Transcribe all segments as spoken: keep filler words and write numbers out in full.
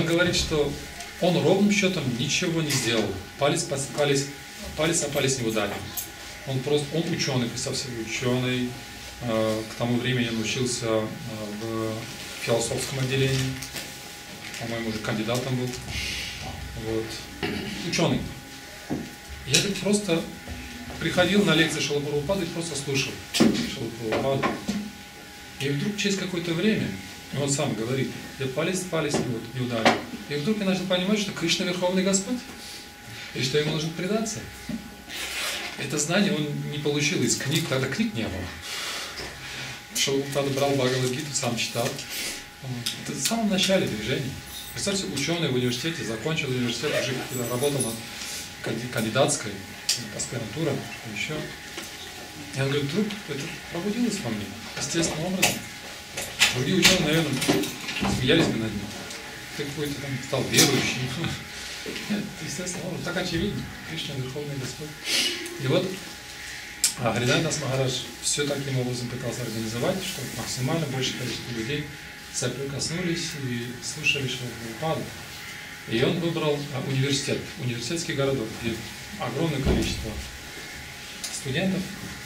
говорит, что он ровным счетом ничего не сделал. Палец, палец, палец о палец не ударил. Он просто, он ученый, представь себе, ученый. К тому времени он учился в философском отделении. По-моему, уже кандидатом был. Вот. Ученый. Я тут просто приходил на лекции Шрилы Прабхупады и просто слушал Шрилу Прабхупаду. И вдруг через какое-то время, и он сам говорит, я палец палец не ударил. И вдруг я начал понимать, что Кришна Верховный Господь, и что ему нужно предаться. Это знание он не получил из книг, тогда книг не было. Шрила Прабхупада брал Бхагавад-гиту, сам читал. Это в самом начале движения. Представьте, ученый в университете, закончил университет, уже работал над кандидатской, аспирантура, что еще. И он говорит, вдруг это пробудилось во мне, естественным образом. Другие ученые, наверное, смеялись бы над ним. Ты какой-то там стал верующим. Нет, естественно, образом, так очевидно. Кришна Верховный Господь. И вот Харидас Махарадж все таким образом пытался организовать, чтобы максимально большее количество людей соприкоснулись и слушали Шрилу Прабхупаду. И он выбрал университет, университетский городок, где огромное количество студентов.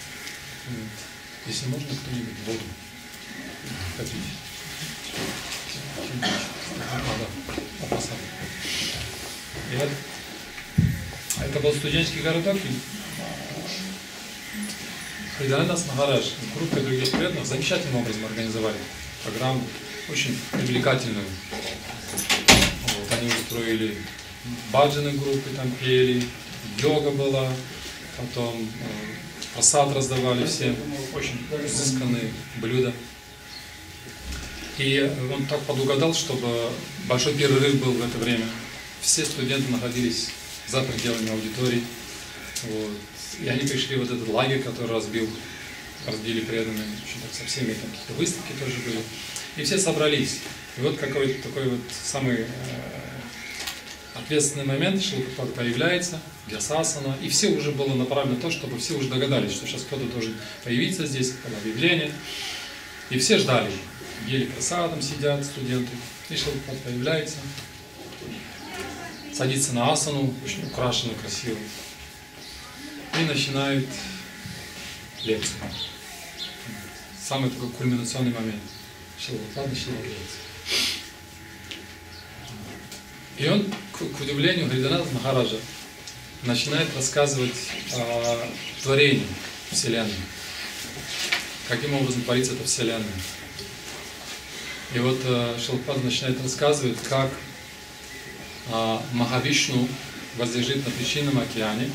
Если можно, кто-нибудь воду хотите. И вот это был студенческий городок. Харидас Махарадж с группой других преданных замечательным образом организовали программу, очень привлекательную. Вот, они устроили баджаны группы, там пели, йога была, потом э, прасад раздавали всем, очень изысканные блюда. И он так подугадал, чтобы большой перерыв был в это время. Все студенты находились за пределами аудитории. Вот. И они пришли в вот этот лагерь, который разбил, разбили преданные, очень так со всеми, там какие-то выставки тоже были. И все собрались. И вот какой-то такой вот самый э, ответственный момент, Шрила Прабхупада появляется, Вьясасана, и все уже было направлено на то, чтобы все уже догадались, что сейчас кто-то должен появиться здесь, какое объявление. И все ждали. Ели прасадом, сидят студенты. И Шрила Прабхупада появляется, садится на асану, очень украшенную, красивую, и начинает лекцию. Самый такой кульминационный момент. Шрила Прабхупада начал лекцию. И он, к, к удивлению Харидас Махараджа, начинает рассказывать о творении Вселенной. Каким образом творится эта Вселенная. И вот э, Шрила Прабхупада начинает рассказывать, как э, Махавишну возлежит на причинном океане.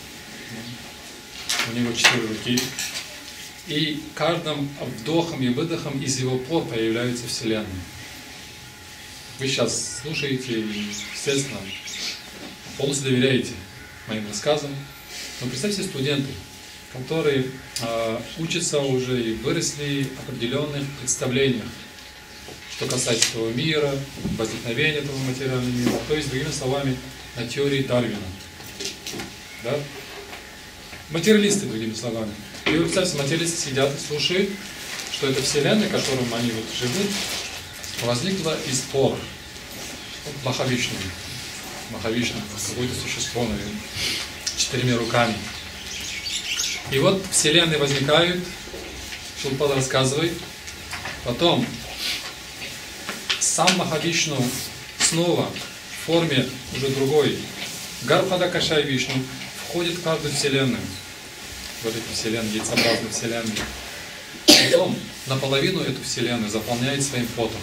У него четыре руки. И каждым вдохом и выдохом из его пор появляется Вселенная. Вы сейчас слушаете и, естественно, полностью доверяете моим рассказам. Но представьте студенты, которые э, учатся уже и выросли в определенных представлениях, что касается этого мира, возникновения этого материального мира, то есть, другими словами, на теории Дарвина. Да? Материалисты, другими словами. И вы представьте, материалисты сидят и слушают, что эта Вселенная, в которой они вот живут, возникла из пор Махавишну. Махавишну, какое-то существо, наверное, четырьмя руками. И вот Вселенные возникают, Шрила Прабхупада рассказывает, потом сам Махавишну снова в форме уже другой, Гарбхада Кашай Вишну, входит в каждую Вселенную, в эту Вселенную, яйцеобразную Вселенную. Потом наполовину эту Вселенную заполняет своим потом.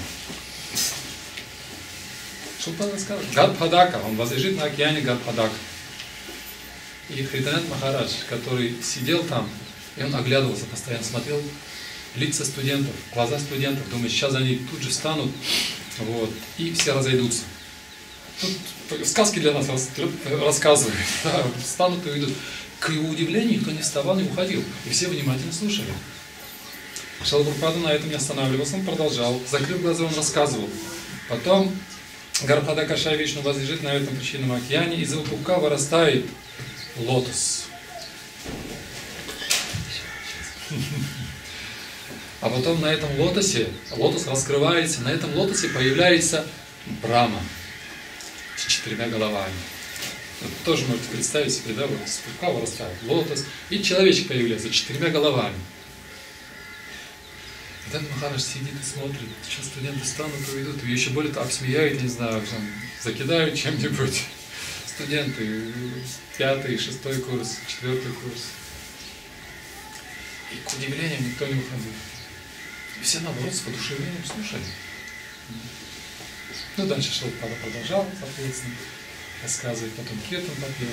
Шрила Прабхупада рассказывает, Гарбхадака, он возлежит на океане Гарбхадака. И Харидас Махарадж, который сидел там, и он оглядывался, постоянно смотрел лица студентов, глаза студентов, думает, сейчас они тут же встанут, вот, и все разойдутся. Тут сказки для нас рассказывают, да, встанут и уйдут. К его удивлению, никто не вставал, не уходил, и все внимательно слушали. Шрила Прабхупада на этом не останавливался, он продолжал, закрыв глаза, он рассказывал. Потом Гарбхада Кашай Вишну возлежит на этом причинном океане, из его пупка вырастает лотос. А потом на этом лотосе, лотос раскрывается, на этом лотосе появляется Брахма. четырьмя головами. Вот тоже можете представить себе, да, вот рука вырастает, лотос, и человечек появляется с четырьмя головами. И так Махарадж сидит и смотрит, что студенты станут, уведут, и еще более того, обсмеяют, я не знаю, там, закидают чем-нибудь. Студенты, пятый, шестой курс, четвертый курс. И к удивлению никто не уходил. И все наоборот с воодушевлением слушали. Ну, дальше Шилпада продолжал, соответственно, рассказывать, потом Киртан попел.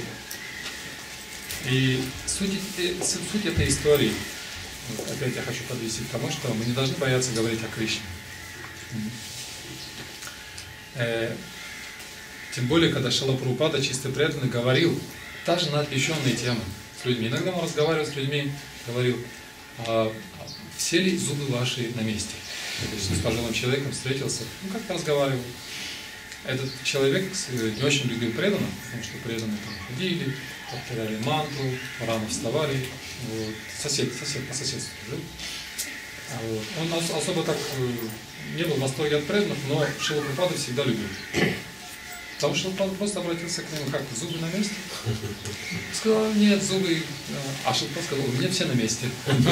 И суть, суть этой истории, вот опять я хочу подвести к тому, что мы не должны бояться говорить о Кришне. Э, тем более, когда Шрила Прабхупада, чистый преданный, говорил даже на отвлеченные темы с людьми. Иногда он разговаривал с людьми, говорил, а, все ли зубы ваши на месте? То есть с пожилым человеком встретился, ну как-то разговаривал. Этот человек не очень любил преданных, потому что преданные там ходили, повторяли мантру, рано вставали. Вот. Сосед, сосед по соседству жил. Вот. Он особо так не был в восторге от преданных, но Шрила Прабхупаду всегда любил. Потому что он просто обратился к нему, как, зубы на месте? Сказал, нет, зубы. А Шрила сказал, у меня все на месте.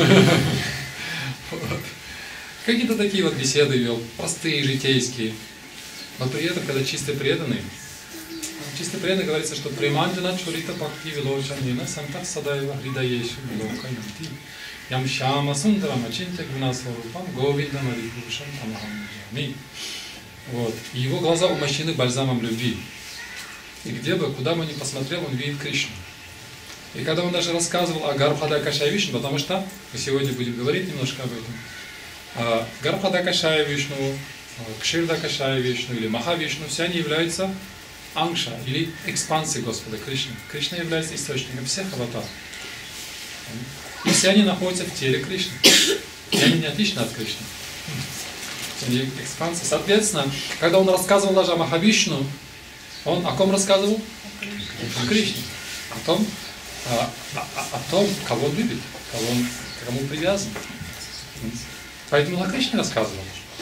Какие-то такие вот беседы вел, простые, житейские. Но при этом, когда чистый преданный, чистый преданный говорится, что приманджана чурита бхакти вилочанина сантах садаева хридаешу локаянти ям шама сундарам ачинтя гунасварупам говиндам арипурушам тамахамджами. Вот. И его глаза умощены бальзамом любви. И где бы, куда бы ни посмотрел, он видит Кришну. И когда он даже рассказывал о Гарбхада Кашая Вишну, потому что мы сегодня будем говорить немножко об этом, Гарбхада Кашая Вишну, Кширда Кашая Вишну или Маха Вишну, все они являются ангша или экспансией Господа Кришны. Кришна является источником всех аватар. И все они находятся в теле Кришны. И они не отличны от Кришны. Они экспансия. Соответственно, когда он рассказывал даже о Махавишну, он о ком рассказывал? О Кришне. О том, о, о, о том, кого он любит, кого он, к кому привязан. Поэтому о Кришне рассказывал.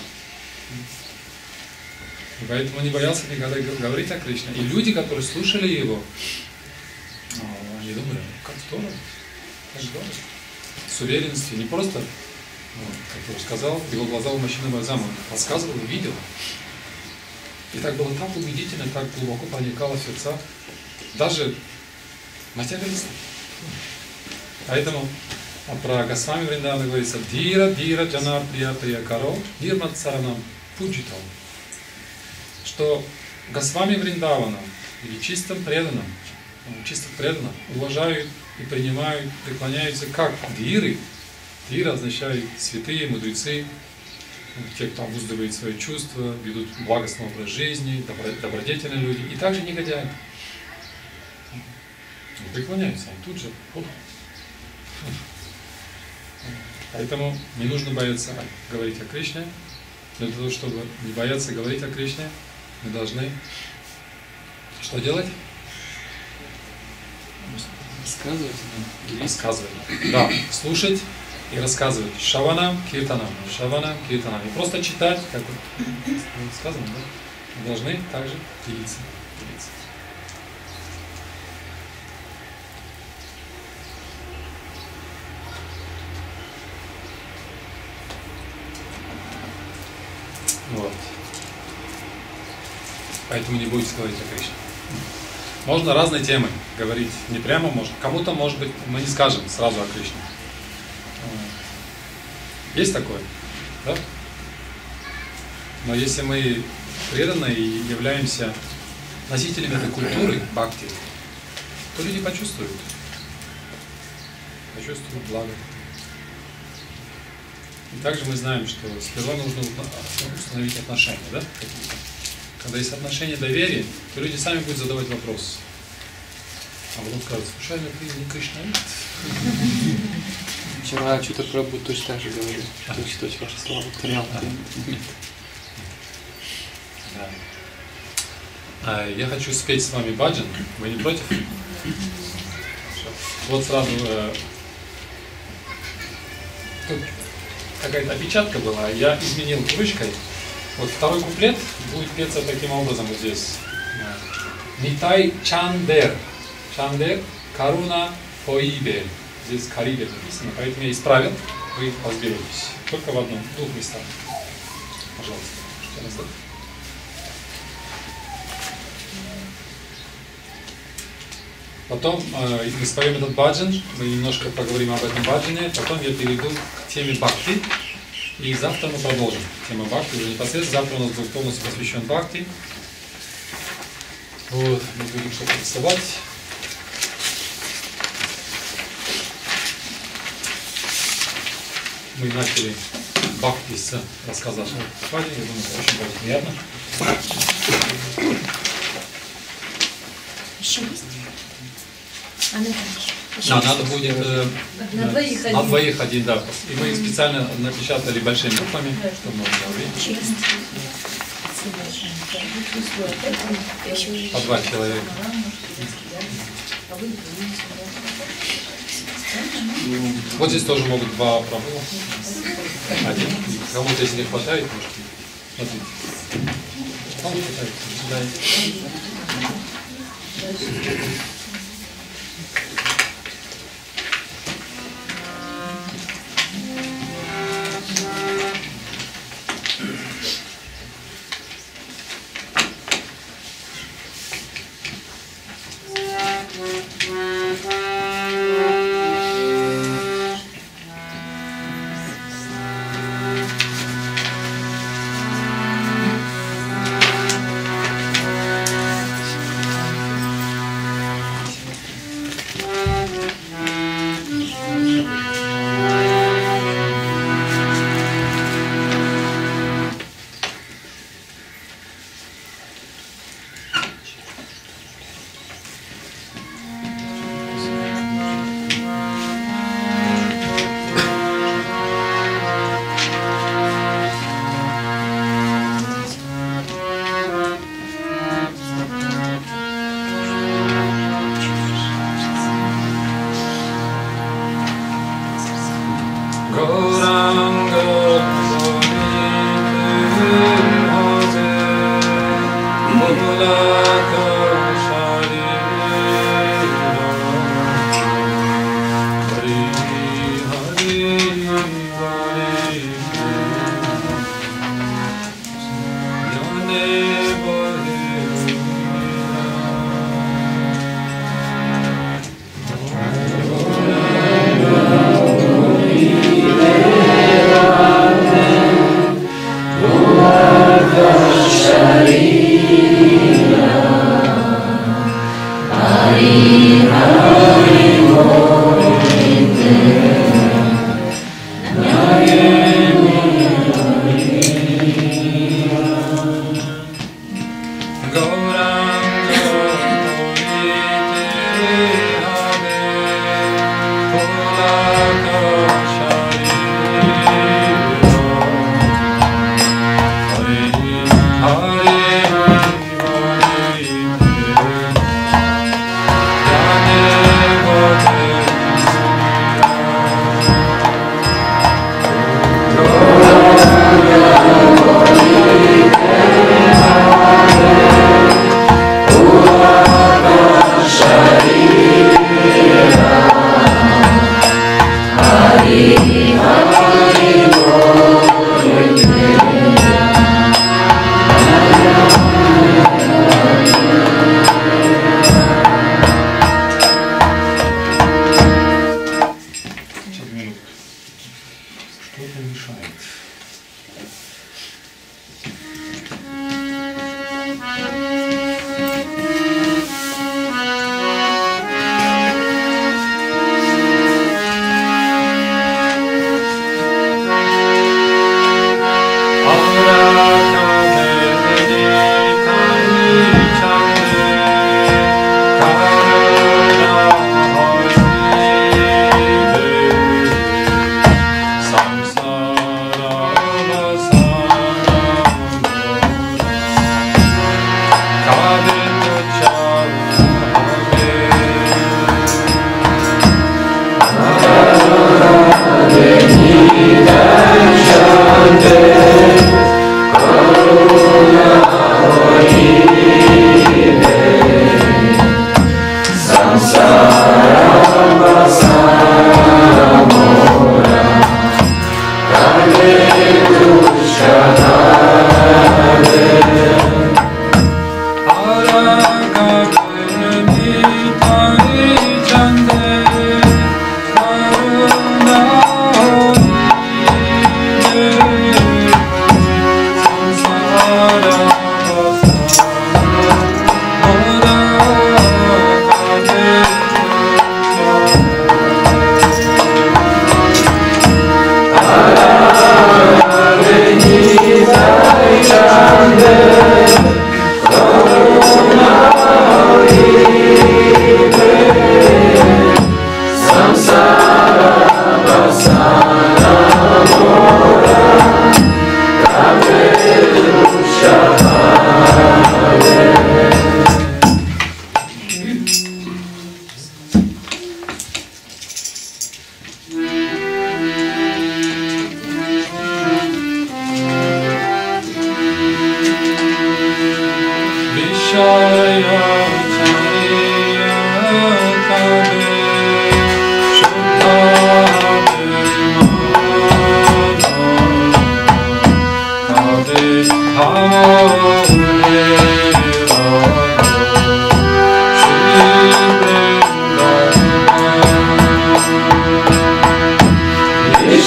И поэтому не боялся никогда говорить о Кришне. И люди, которые слушали его, они думали, как здорово, как здорово. С уверенностью, не просто, как я уже сказал, его глаза умощены бальзамом, он рассказывал и видел. И так было так убедительно, так глубоко проникало в сердца даже материалистов. Поэтому про Госвами Вриндавана говорится «Дира, дира, джанар, прия, прия, каро, нирмат саранам, пуджитал». Что Госвами Вриндавана или чистым преданным, чистых преданных уважают и принимают, преклоняются как диры. Дира означает святые, мудрецы, те, кто обуздывает свои чувства, ведут благостный образ жизни, добродетельные люди, и также негодяи. Преклоняются, они тут же. Поэтому не нужно бояться говорить о Кришне. Для того, чтобы не бояться говорить о Кришне, мы должны что делать? Рассказывать. Рассказывать. Да, слушать и рассказывать. Шаванам, киртанам. Шаванам, киртанам. Не просто читать, как вот сказано, да? Мы должны также делиться. делиться. Вот. Поэтому не будете говорить о Кришне. Можно разные темы говорить, не прямо можно. Кому-то, может быть, мы не скажем сразу о Кришне. Есть такое, да? Но если мы преданы и являемся носителями этой культуры, бхакти, то люди почувствуют. Почувствуют благо. И также мы знаем, что сперва нужно установить отношения, да, какие-то. Когда есть отношения доверия, то люди сами будут задавать вопросы. А потом скажут, случайно ты не кришнаит? Вчера что-то Прабху точно так же говорил. Точно, точно ваши слова повторял. Да. Я хочу спеть с вами баджан. Вы не против? Вот сразу э, тут какая-то опечатка была, я изменил ручкой. Вот второй куплет будет петься таким образом вот здесь. Нитай Чандер. Чандер, Каруна, Поибе. Здесь Карибе написано, поэтому я исправил. Вы разберетесь. Только в одном, в двух местах. Пожалуйста. Потом э, мы споем этот баджан, мы немножко поговорим об этом баджане, потом я перейду к теме бхакти, и завтра мы продолжим тему бхакти, уже непосредственно завтра у нас будет полностью посвящен бхакти. Вот, мы будем что-то рисовать. Мы начали бхакти с рассказа о Прабхупаде, я думаю, это очень будет приятно. Еще есть? А на Да, надо будет э, на двоих на один. двоих один, да. И мы специально напечатали большими буквами, чтобы можно увидеть. По два человека. Вот здесь тоже могут два пробыла. Один. Кому-то, если не хватает, может. Смотрите. Кому хватает? Да.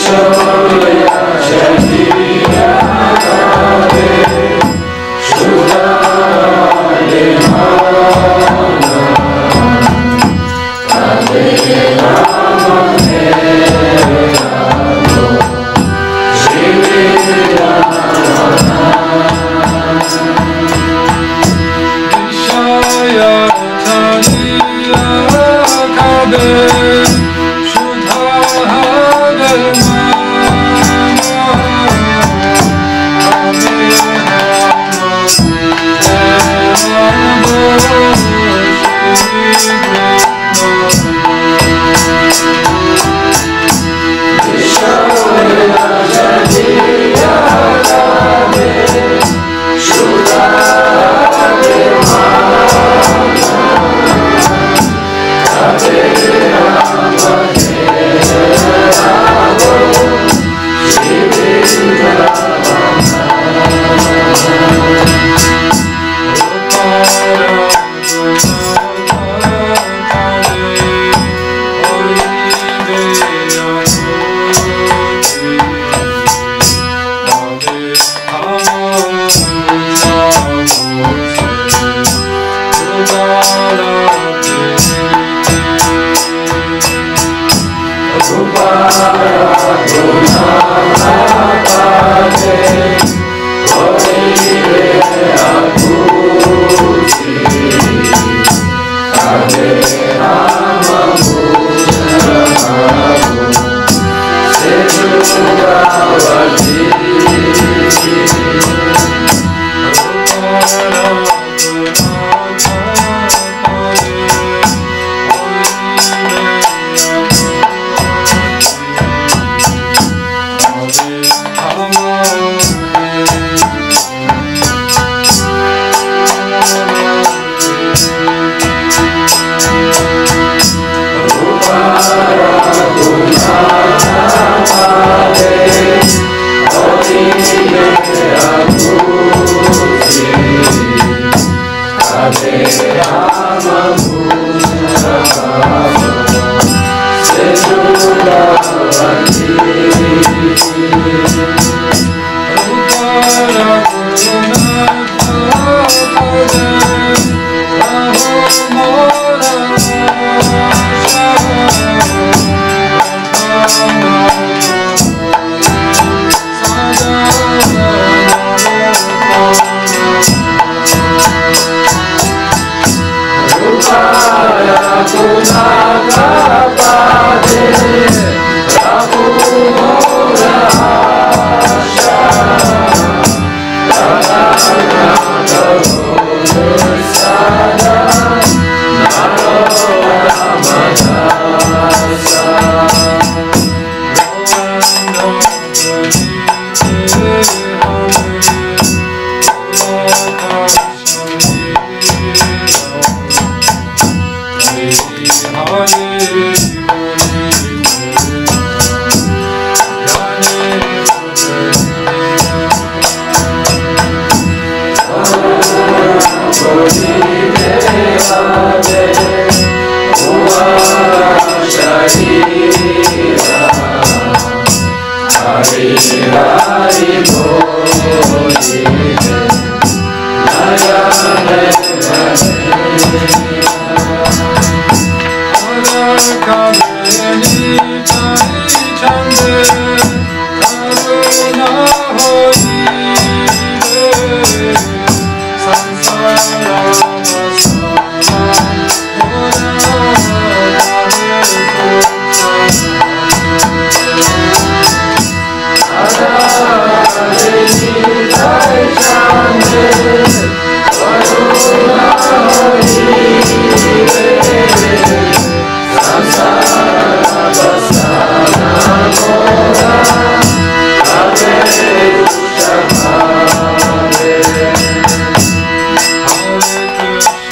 Hare Krishna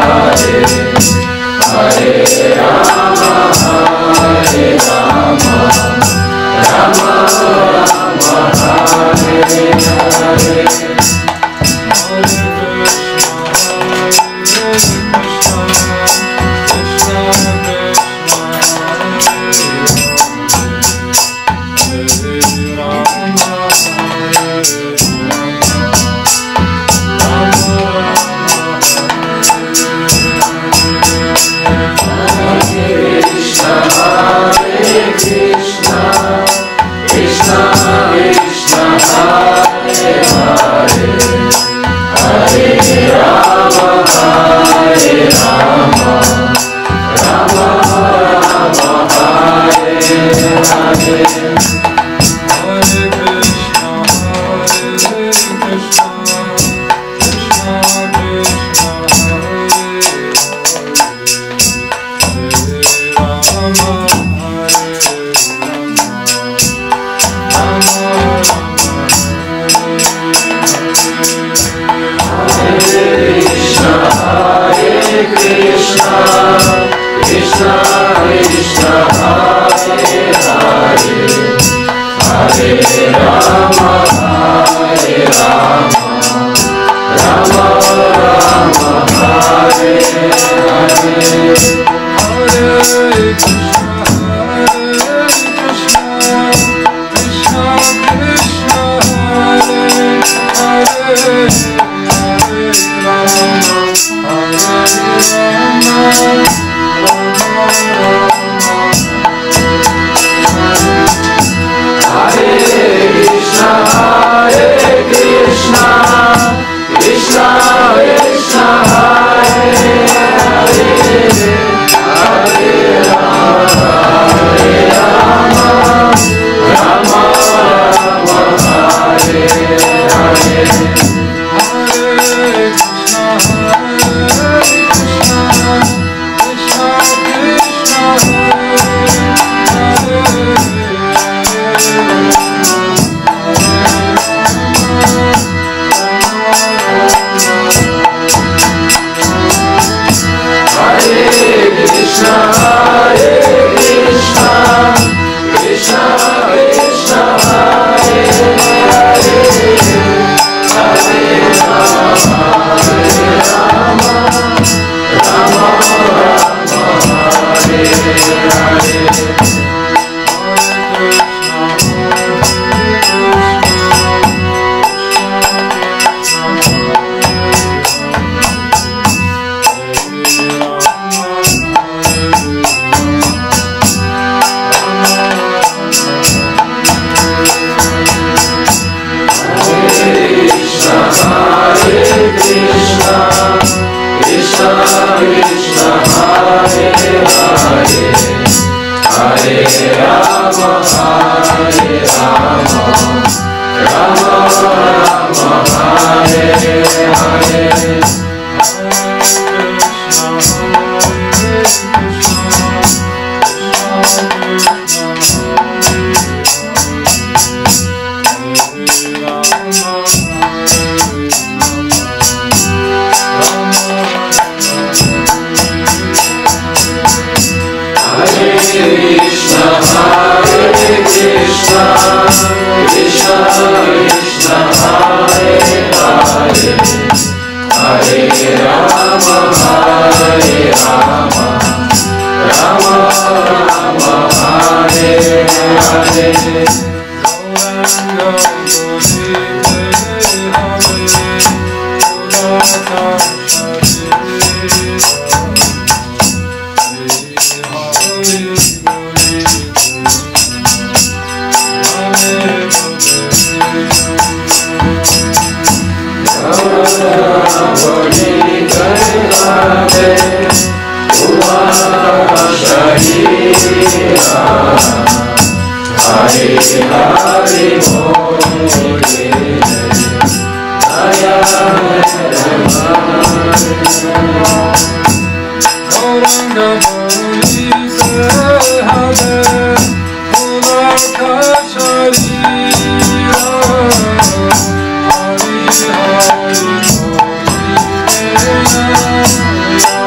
Hare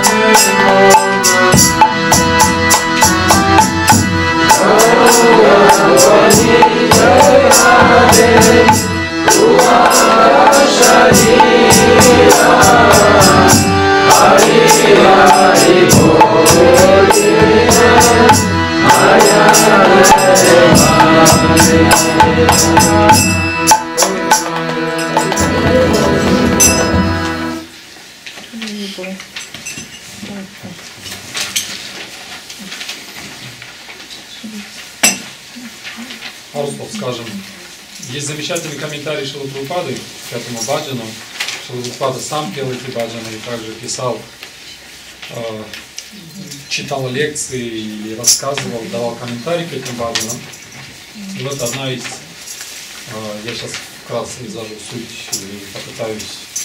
скажем, есть замечательный комментарий Шрилы Прабхупады к этому баджану. Шрила Прабхупада сам пел эти баджаны и также писал, э, читал лекции и рассказывал, давал комментарии к этим баджанам. И вот одна из, э, я сейчас вкратце изложу суть и попытаюсь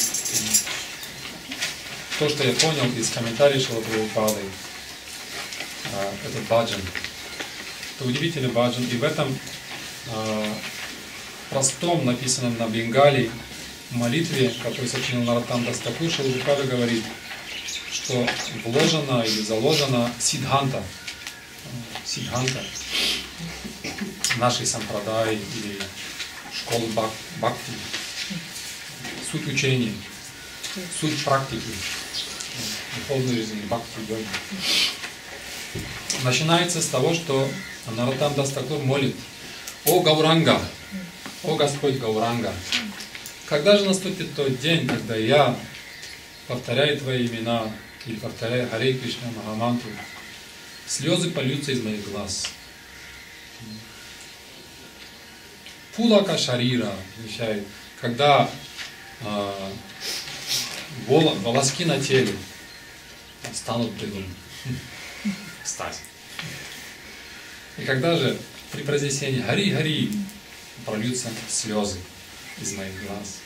то, что я понял из комментариев Шрилы Прабхупады, э, этот баджан. Это удивительный баджан, и в этом э, простом, написанном на бенгале молитве, которую сочинил Нароттам Дас Такур, Шрила Прабхупада говорит, что вложена или заложена сиддханта, сиддханта нашей сампрадай или школы бак, бхакти, суть учения, суть практики, духовной жизни, бхакти йоги. Начинается с того, что Нароттам Дас Такур молит: «О Гауранга, о Господь Гауранга, когда же наступит тот день, когда я, повторяя Твои имена или повторяя Харе Кришна Махамантру, слезы польются из моих глаз». Пулака Шарира означает, когда э, волоски на теле станут пылом. Кстати. И когда же при произнесении Хари-Хари прольются слезы из моих глаз.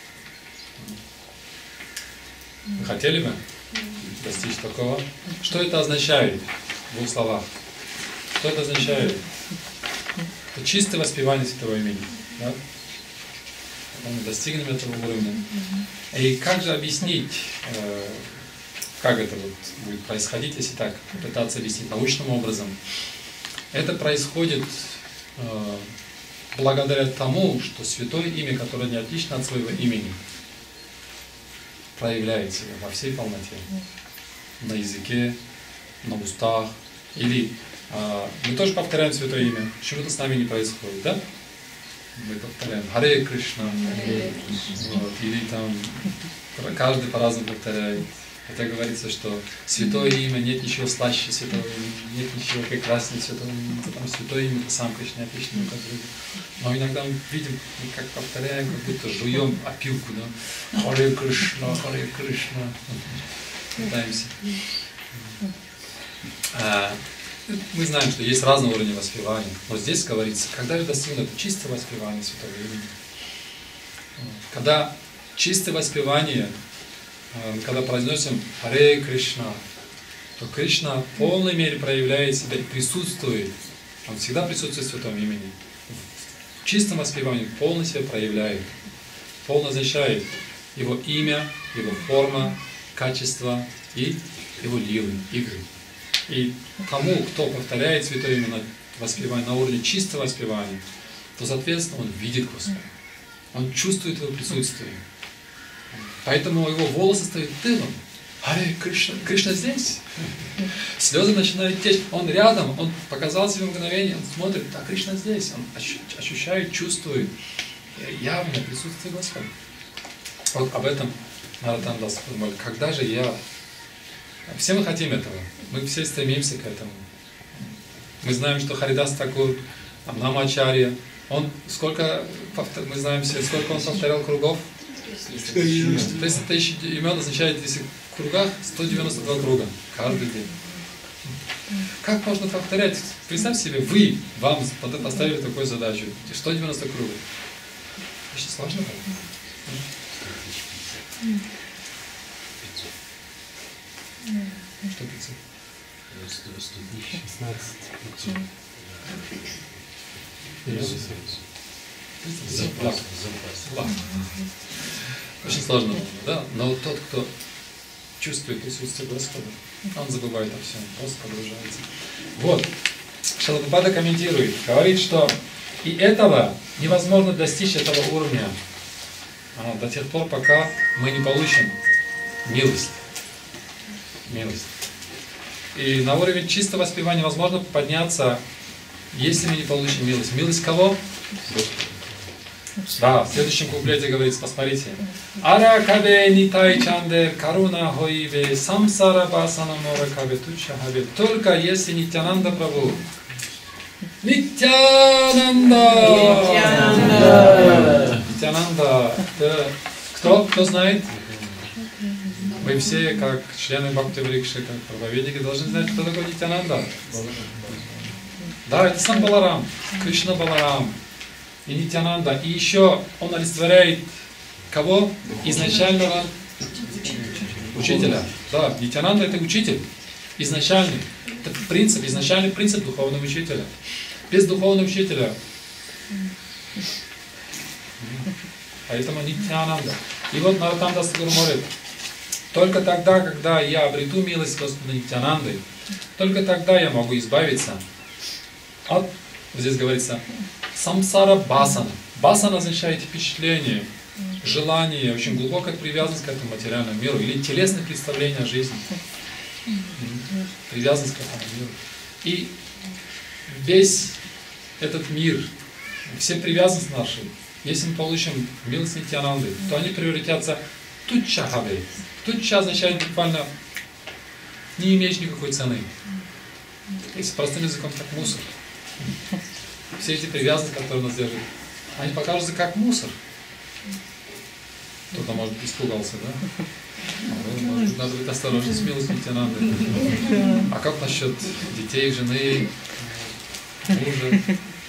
Вы хотели бы достичь такого? Что это означает в двух словах? Что это означает? Это чистое воспевание святого имени. Да? Когда мы достигнем этого уровня. И как же объяснить, как это вот будет происходить, если так попытаться объяснить научным образом? Это происходит э, благодаря тому, что святое имя, которое не отлично от своего имени, проявляет себя во всей полноте. На языке, на устах. Или э, мы тоже повторяем святое имя, чего-то с нами не происходит, да? Мы повторяем Харе Кришна, вот, или там каждый по-разному повторяет. Это говорится, что святое имя, нет ничего слаще святого имени, нет ничего прекраснее святого имени, потому что святое имя это сам Кришна, отлично друг от друга. Но иногда мы видим, как повторяем, как будто жуем опилку, да? Харе Кришна, Харе Кришна. Пытаемся. А, мы знаем, что есть разные уровни воспевания, но здесь говорится, когда я достигну это чистое воспевание святого имени, когда чистое воспевание, когда произносим Харе Кришна, то Кришна в полной мере проявляет себя и присутствует. Он всегда присутствует в святом имени. В чистом воспевании полно себя проявляет. Полно означает его имя, его форма, качество и его лилы, игры. И тому, кто повторяет святое имя на воспевание, на уровне чистого воспевания, то, соответственно, он видит Господа. Он чувствует его присутствие. Поэтому его волосы стоят дымом. Харе Кришна, Кришна здесь. Слезы начинают течь. Он рядом, он показал себе мгновение, он смотрит, а Кришна здесь. Он ощущает, чувствует явное присутствие Господа. Вот об этом Нароттам Дас Такур молит. Когда же я... Все мы хотим этого. Мы все стремимся к этому. Мы знаем, что Харидас Такур, Намачарья, он сколько, мы знаем все, сколько он повторял кругов? триста тысяч имен означает, если в кругах сто девяносто два круга каждый день. Как можно повторять? Представь себе, вы, вам поставили такую задачу, сто девяносто кругов. Очень сложно. Что пятьсот? шестнадцать. Очень сложно, да? Но тот, кто чувствует присутствие Господа, он забывает о всем, просто погружается. Вот. Шрила Прабхупада комментирует, говорит, что и этого невозможно достичь, этого уровня, до тех пор, пока мы не получим милость. Милость. И на уровень чистого воспевания возможно подняться, если мы не получим милость. Милость кого? Да, в следующем куплете говорится, посмотрите. Ара кабе нитай чандер каруна хоиве самсара басана мора кабе туча хабе. Только если Нитьянанда Прабху Нитянанда! Нитянанда! Нитянанда. Кто? Кто знает? Вы все, как члены Бхакти-врикши, как проповедники, должны знать, кто такой Нитянанда. Да, это сам Баларам, Кришна Баларам и Нитянанда. И еще он олицетворяет кого? Изначального учителя. Да, Нитянанда это учитель, изначальный. Это принцип, изначальный принцип духовного учителя. Без духовного учителя. Поэтому Нитянанда. И вот Нароттам Дас Тхакур говорит, только тогда, когда я обрету милость Господа Нитянанды, только тогда я могу избавиться от, здесь говорится, самсара басана. Басана означает впечатление, желание, очень глубокая привязанность к этому материальному миру или телесное представление о жизни. Привязанность к этому миру. И весь этот мир, все привязанности наши, если мы получим милость Нитянанды, то они превратятся в тутчахаве. Тутча означает буквально не имеешь никакой цены. Если простым языком, как мусор. Все эти привязанности, которые нас держат, они покажутся как мусор. Кто-то, может быть, испугался, да? Может быть, надо быть осторожным с милостью Нитянанды. А как насчет детей, жены, мужа?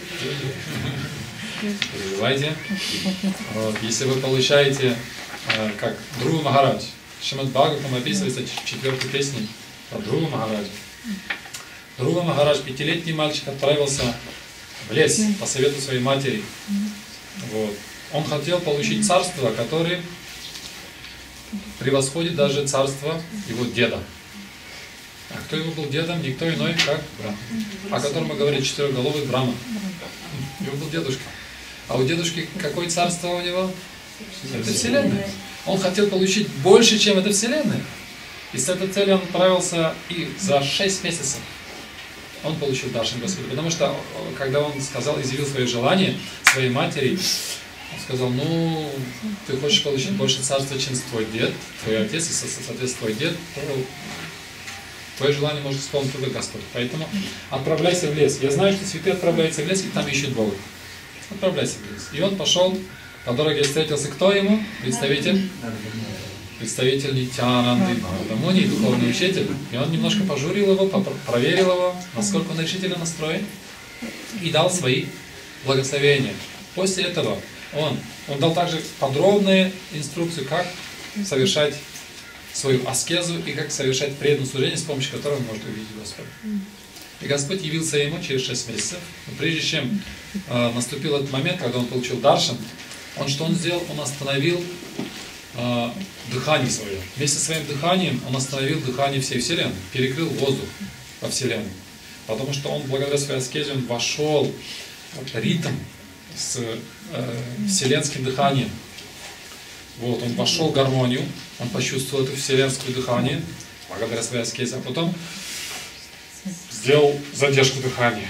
Переживайте. Вот. Если вы получаете, э, как Друва Махарадж, Шримад Бхагаватам описывается в четвертой песне про Друва Махараджа. Друва Махарадж, пятилетний мальчик, отправился в лес по совету своей матери. Вот. Он хотел получить царство, которое превосходит даже царство его деда. А кто его был дедом? Никто иной, как Брахма, о котором мы говорили, четырехголовый Брахма. Его был дедушка. А у дедушки какое царство у него? Это Вселенная. Он хотел получить больше, чем эта Вселенная. И с этой целью он отправился, и за шесть месяцев он получил даршан Господа. Потому что, когда он сказал, изъявил свое желание своей матери, он сказал, ну, ты хочешь получить больше царства, чем твой дед, твой отец, и, соответственно, твой дед, то твое желание может исполнить только Господь. Поэтому отправляйся в лес. Я знаю, что святые отправляются в лес, и там ищут Бога. Отправляйся в лес. И он пошел, по дороге встретился кто ему? Представитель? Представитель Нитянанды Махамуни, духовный учитель. И он немножко пожурил его, проверил его, насколько он решительно настроен, и дал свои благословения. После этого он, он дал также подробные инструкции, как совершать свою аскезу и как совершать преданное служение, с помощью которого он может увидеть Господа. И Господь явился ему через шесть месяцев. Но прежде чем э, наступил этот момент, когда он получил даршан, он что он сделал? Он остановил э, дыхание свое. Вместе со своим дыханием он остановил дыхание всей Вселенной, перекрыл воздух во Вселенной. Потому что он, благодаря своей аскезе, он вошел в ритм с э, вселенским дыханием. Вот, он вошел в гармонию, он почувствовал это вселенское дыхание, благодаря своей аскезе, а потом сделал задержку дыхания.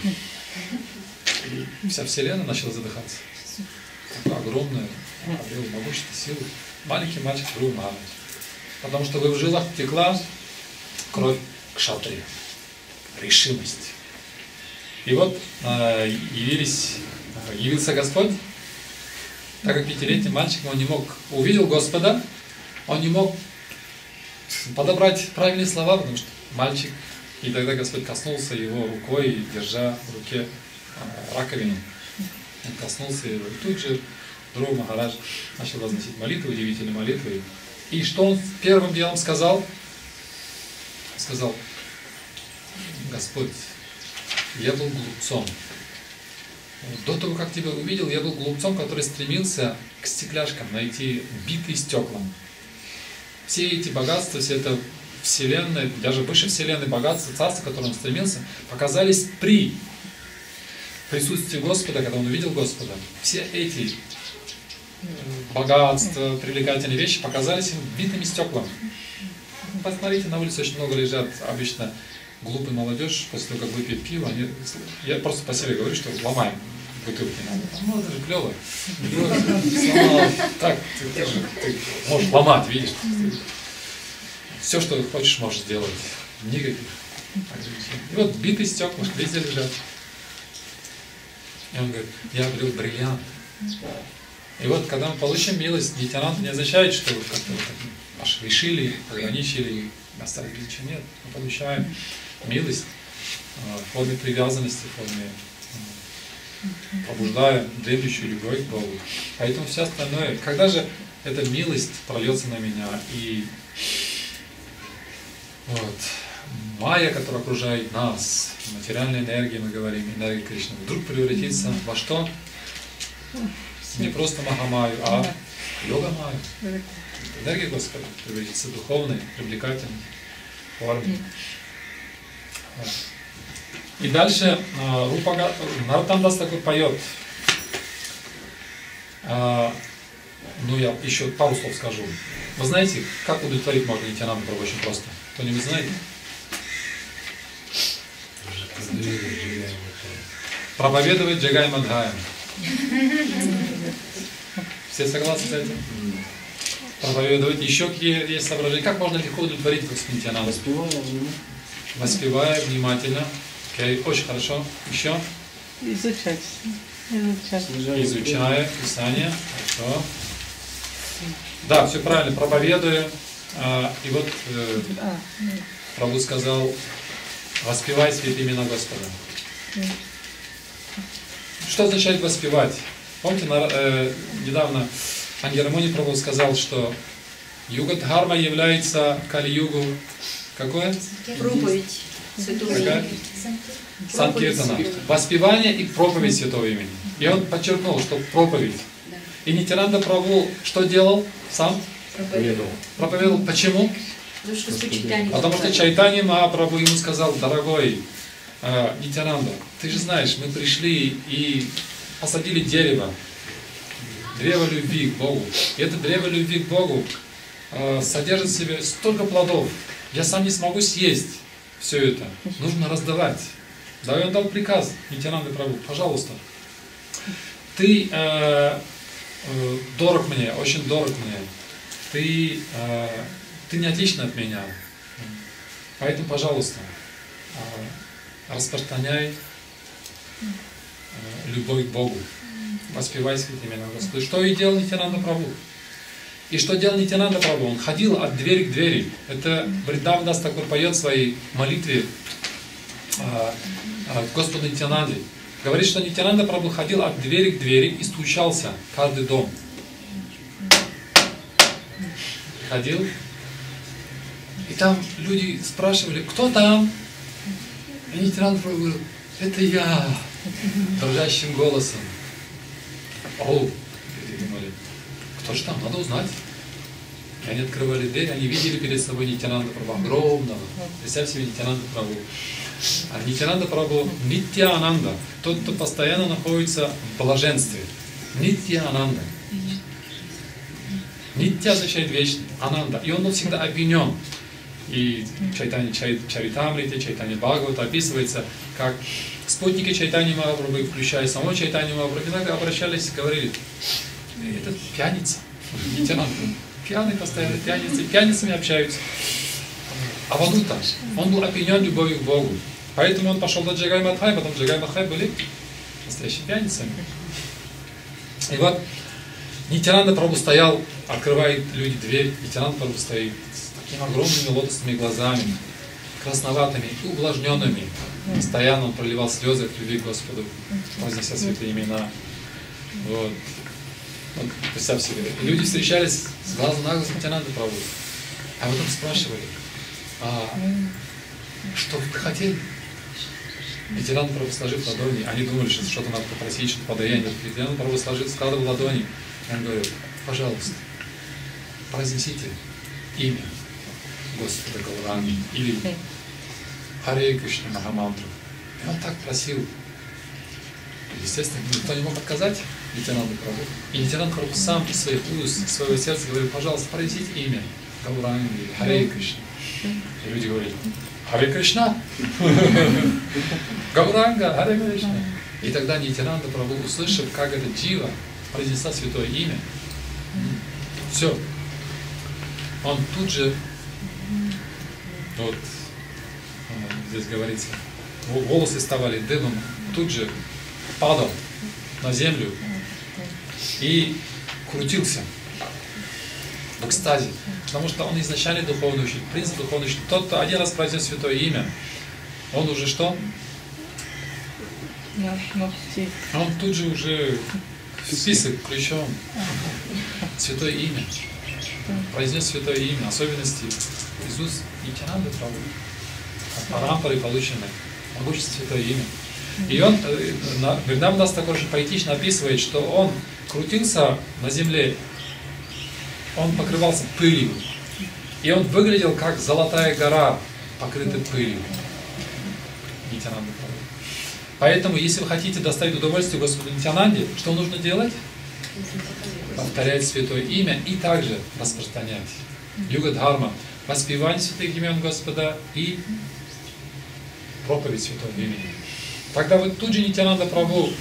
И вся Вселенная начала задыхаться. Такая огромная, могущественная сила. Маленький мальчик Друва Махарадж. Потому что в его жилах текла кровь кшатрия, решимость. И вот э, явились, явился Господь, так как пятилетний мальчик, он не мог, увидел Господа, он не мог подобрать правильные слова, потому что мальчик, и тогда Господь коснулся его рукой, держа в руке э, раковину. Он коснулся его, и тут же Друва Махарадж начал возносить молитвы, удивительные молитвы. И что он первым делом сказал? Сказал: Господь, я был глупцом. До того, как тебя увидел, я был глупцом, который стремился к стекляшкам, найти битые стекла. Все эти богатства, все это вселенная, даже выше вселенной богатства, царства, к которому он стремился, показались при присутствии Господа, когда он увидел Господа. Все эти богатства, привлекательные вещи показались ему битыми стеклами. Посмотрите, на улице очень много лежат обычно глупая молодежь, после того, как выпьет пиво, они, я просто по себе говорю, что ломаем бутылки надо. Ну, это же клево. Сломал. Так, ты, ты, же, ты можешь ломать, видишь. Все, что хочешь, можешь сделать. Никаких ограничений. И вот битые стекла везде лежат. И он говорит, я обрел бриллиант. И вот, когда мы получим милость, Нитьянанда не означает, что вот как-то вот аж решили, ограничили, оставили величие. Нет, мы получаем милость в форме привязанности, в форме пробуждая дремлющую любовь к Богу. Поэтому все остальное, когда же эта милость прольется на меня, и вот, майя, которая окружает нас, материальная энергия, мы говорим, энергия Кришны, вдруг превратится во что? Не просто Махамаю, а йога-майю. Энергия Господа превратится в духовной, привлекательной форме. И дальше Рупа Нароттам Дас такой поет. А, ну, я еще пару слов скажу. Вы знаете, как удовлетворить можно Нитьянанду Прабху? Очень просто. Кто-нибудь знает? Проповедовать Джагай Мадхаем. Все согласны с этим? Проповедовать. Еще какие есть соображения? Как можно легко удовлетворить Господа Нитьянанду? Воспевая внимательно. Воспевая внимательно. Окей, очень хорошо. Еще? Изучать. Изучать. Изучая Писание. Хорошо. Да, все правильно. Проповедуя. А, и вот э, Прабху сказал, воспевай святые имена Господа. Что означает воспевать? Помните, на, э, недавно Ангирамуни Прабху сказал, что Юга-дхарма является Кали-югу. Какое? Проповедь. Какая? Санкиртана. Воспевание и проповедь святого имени. И он подчеркнул, что проповедь. И Нитьянанда Прабху что делал? Сам? Проповедовал. Проповедовал. Почему? Потому что сочетание. Потому что Чайтанья Махапрабху ему сказал, дорогой э, Нитьянанда, ты же знаешь, мы пришли и посадили дерево, древо любви к Богу. И это древо любви к Богу э, содержит в себе столько плодов. Я сам не смогу съесть все это. Нужно раздавать. Да, и он дал приказ Нитьянанде Прабху, пожалуйста, ты э, э, дорог мне, очень дорог мне. Ты, э, ты не отлична от меня. Поэтому, пожалуйста, э, распространяй э, любовь к Богу. Воспевай святые имена Господа. Что и делал Нитьянанда Прабху. И что делал Нитьянанда Прабху? Он ходил от двери к двери. Это Вриндаван Дас Такур поет в своей молитве э, э, Господу Нитьянанде. Говорит, что Нитьянанда Прабху ходил от двери к двери и стучался в каждый дом. Ходил. И там люди спрашивали, кто там? И Нитьянанда Прабху говорил, это я, дрожащим голосом. О, люди думали, кто же там, надо узнать. И они открывали дверь, они видели перед собой Нитьянанда Прабху огромного. Представь себе Нитьянанда Прабху. А Нитьянанда Прабху Нитья-ананда, тот, кто постоянно находится в блаженстве. Нитья-ананда. Нитья означает вечный, ананда. И он был всегда обвинен. И Чайтанья Чаритамрите, Чайтанья Бхагавата описывается, как спутники Чайтаньи Махапрабху, включая самого Чайтаньи Махапрабху, иногда обращались и говорили, это пьяница, Нитьянанда, пьяный постоянно, пьяницы, пьяницами общаются. А Авадута, он был опьянен любовью к Богу. Поэтому он пошел до Джагай Мадхай, потом Джагай Мадхай были настоящими пьяницами. И вот Нитьянанда Прабху стоял, открывает люди дверь, Нитьянанда Прабху стоит с такими огромными лотосными глазами, красноватыми и увлажненными. Постоянно он проливал слезы от любви к Господу, произнося святые имена. Вот. Вот, представь себе. И люди встречались с глазу на глаз с Нитьянанда Прабху. А потом спрашивали, а что вы хотели? Нитьянанда Прабху, сложив ладони, они думали, что что-то надо попросить, что-то подаяние. Нитьянанда Прабху сложил, складывал ладони. И он говорил, пожалуйста, произнесите имя Господа Гауранги или Харе Кришна Махамантру. И он так просил. Естественно, никто не мог отказать Нитьянанду Прабху. И Нитьянанда Прабху сам из своих уст, из своего сердца говорил, пожалуйста, произнесите имя Гауранги или Харе Кришна. И люди говорили, Харе Кришна, Гауранга, Харе Кришна. И тогда Нитьянанда Прабху, услышав, как это джива произнесла святое имя, все, он тут же, вот здесь говорится, волосы ставали дымом, тут же падал на землю и крутился в экстазе, потому что он изначально духовный учитель, принцип духовный учитель. Тот, кто один раз произнес святое имя, он уже что? Он тут же уже в список включен. Святое имя. Произнес святое имя, особенности Иисус Нитьянанда Прабху, парампары полученные. Он учит святое имя. И он, Вриндаванас такой же поэтично описывает, что он крутился на земле, он покрывался пылью. И он выглядел как золотая гора, покрытая пылью. Нитьянанда Прабху. Поэтому, если вы хотите доставить удовольствие Господу Нитьянанде, что нужно делать? Повторять святое имя и также распространять. Юга Дхарма, воспевание святых имен Господа и проповедь святого имени. Тогда вот тут же Нитьянанда Прабху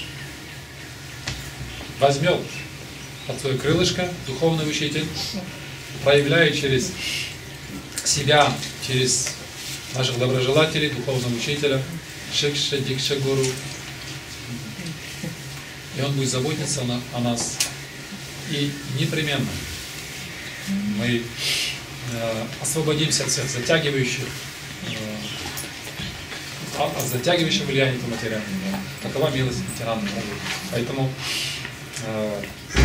возьмет под свое крылышко духовный учитель, проявляя через себя, через наших доброжелателей, духовного учителя, Шикша Дикша Гуру. И он будет заботиться о нас. И непременно мы э, освободимся от всех затягивающих, э, от затягивающего влияния этого материала. Такова милость Нитьянанды Прабху. Поэтому э,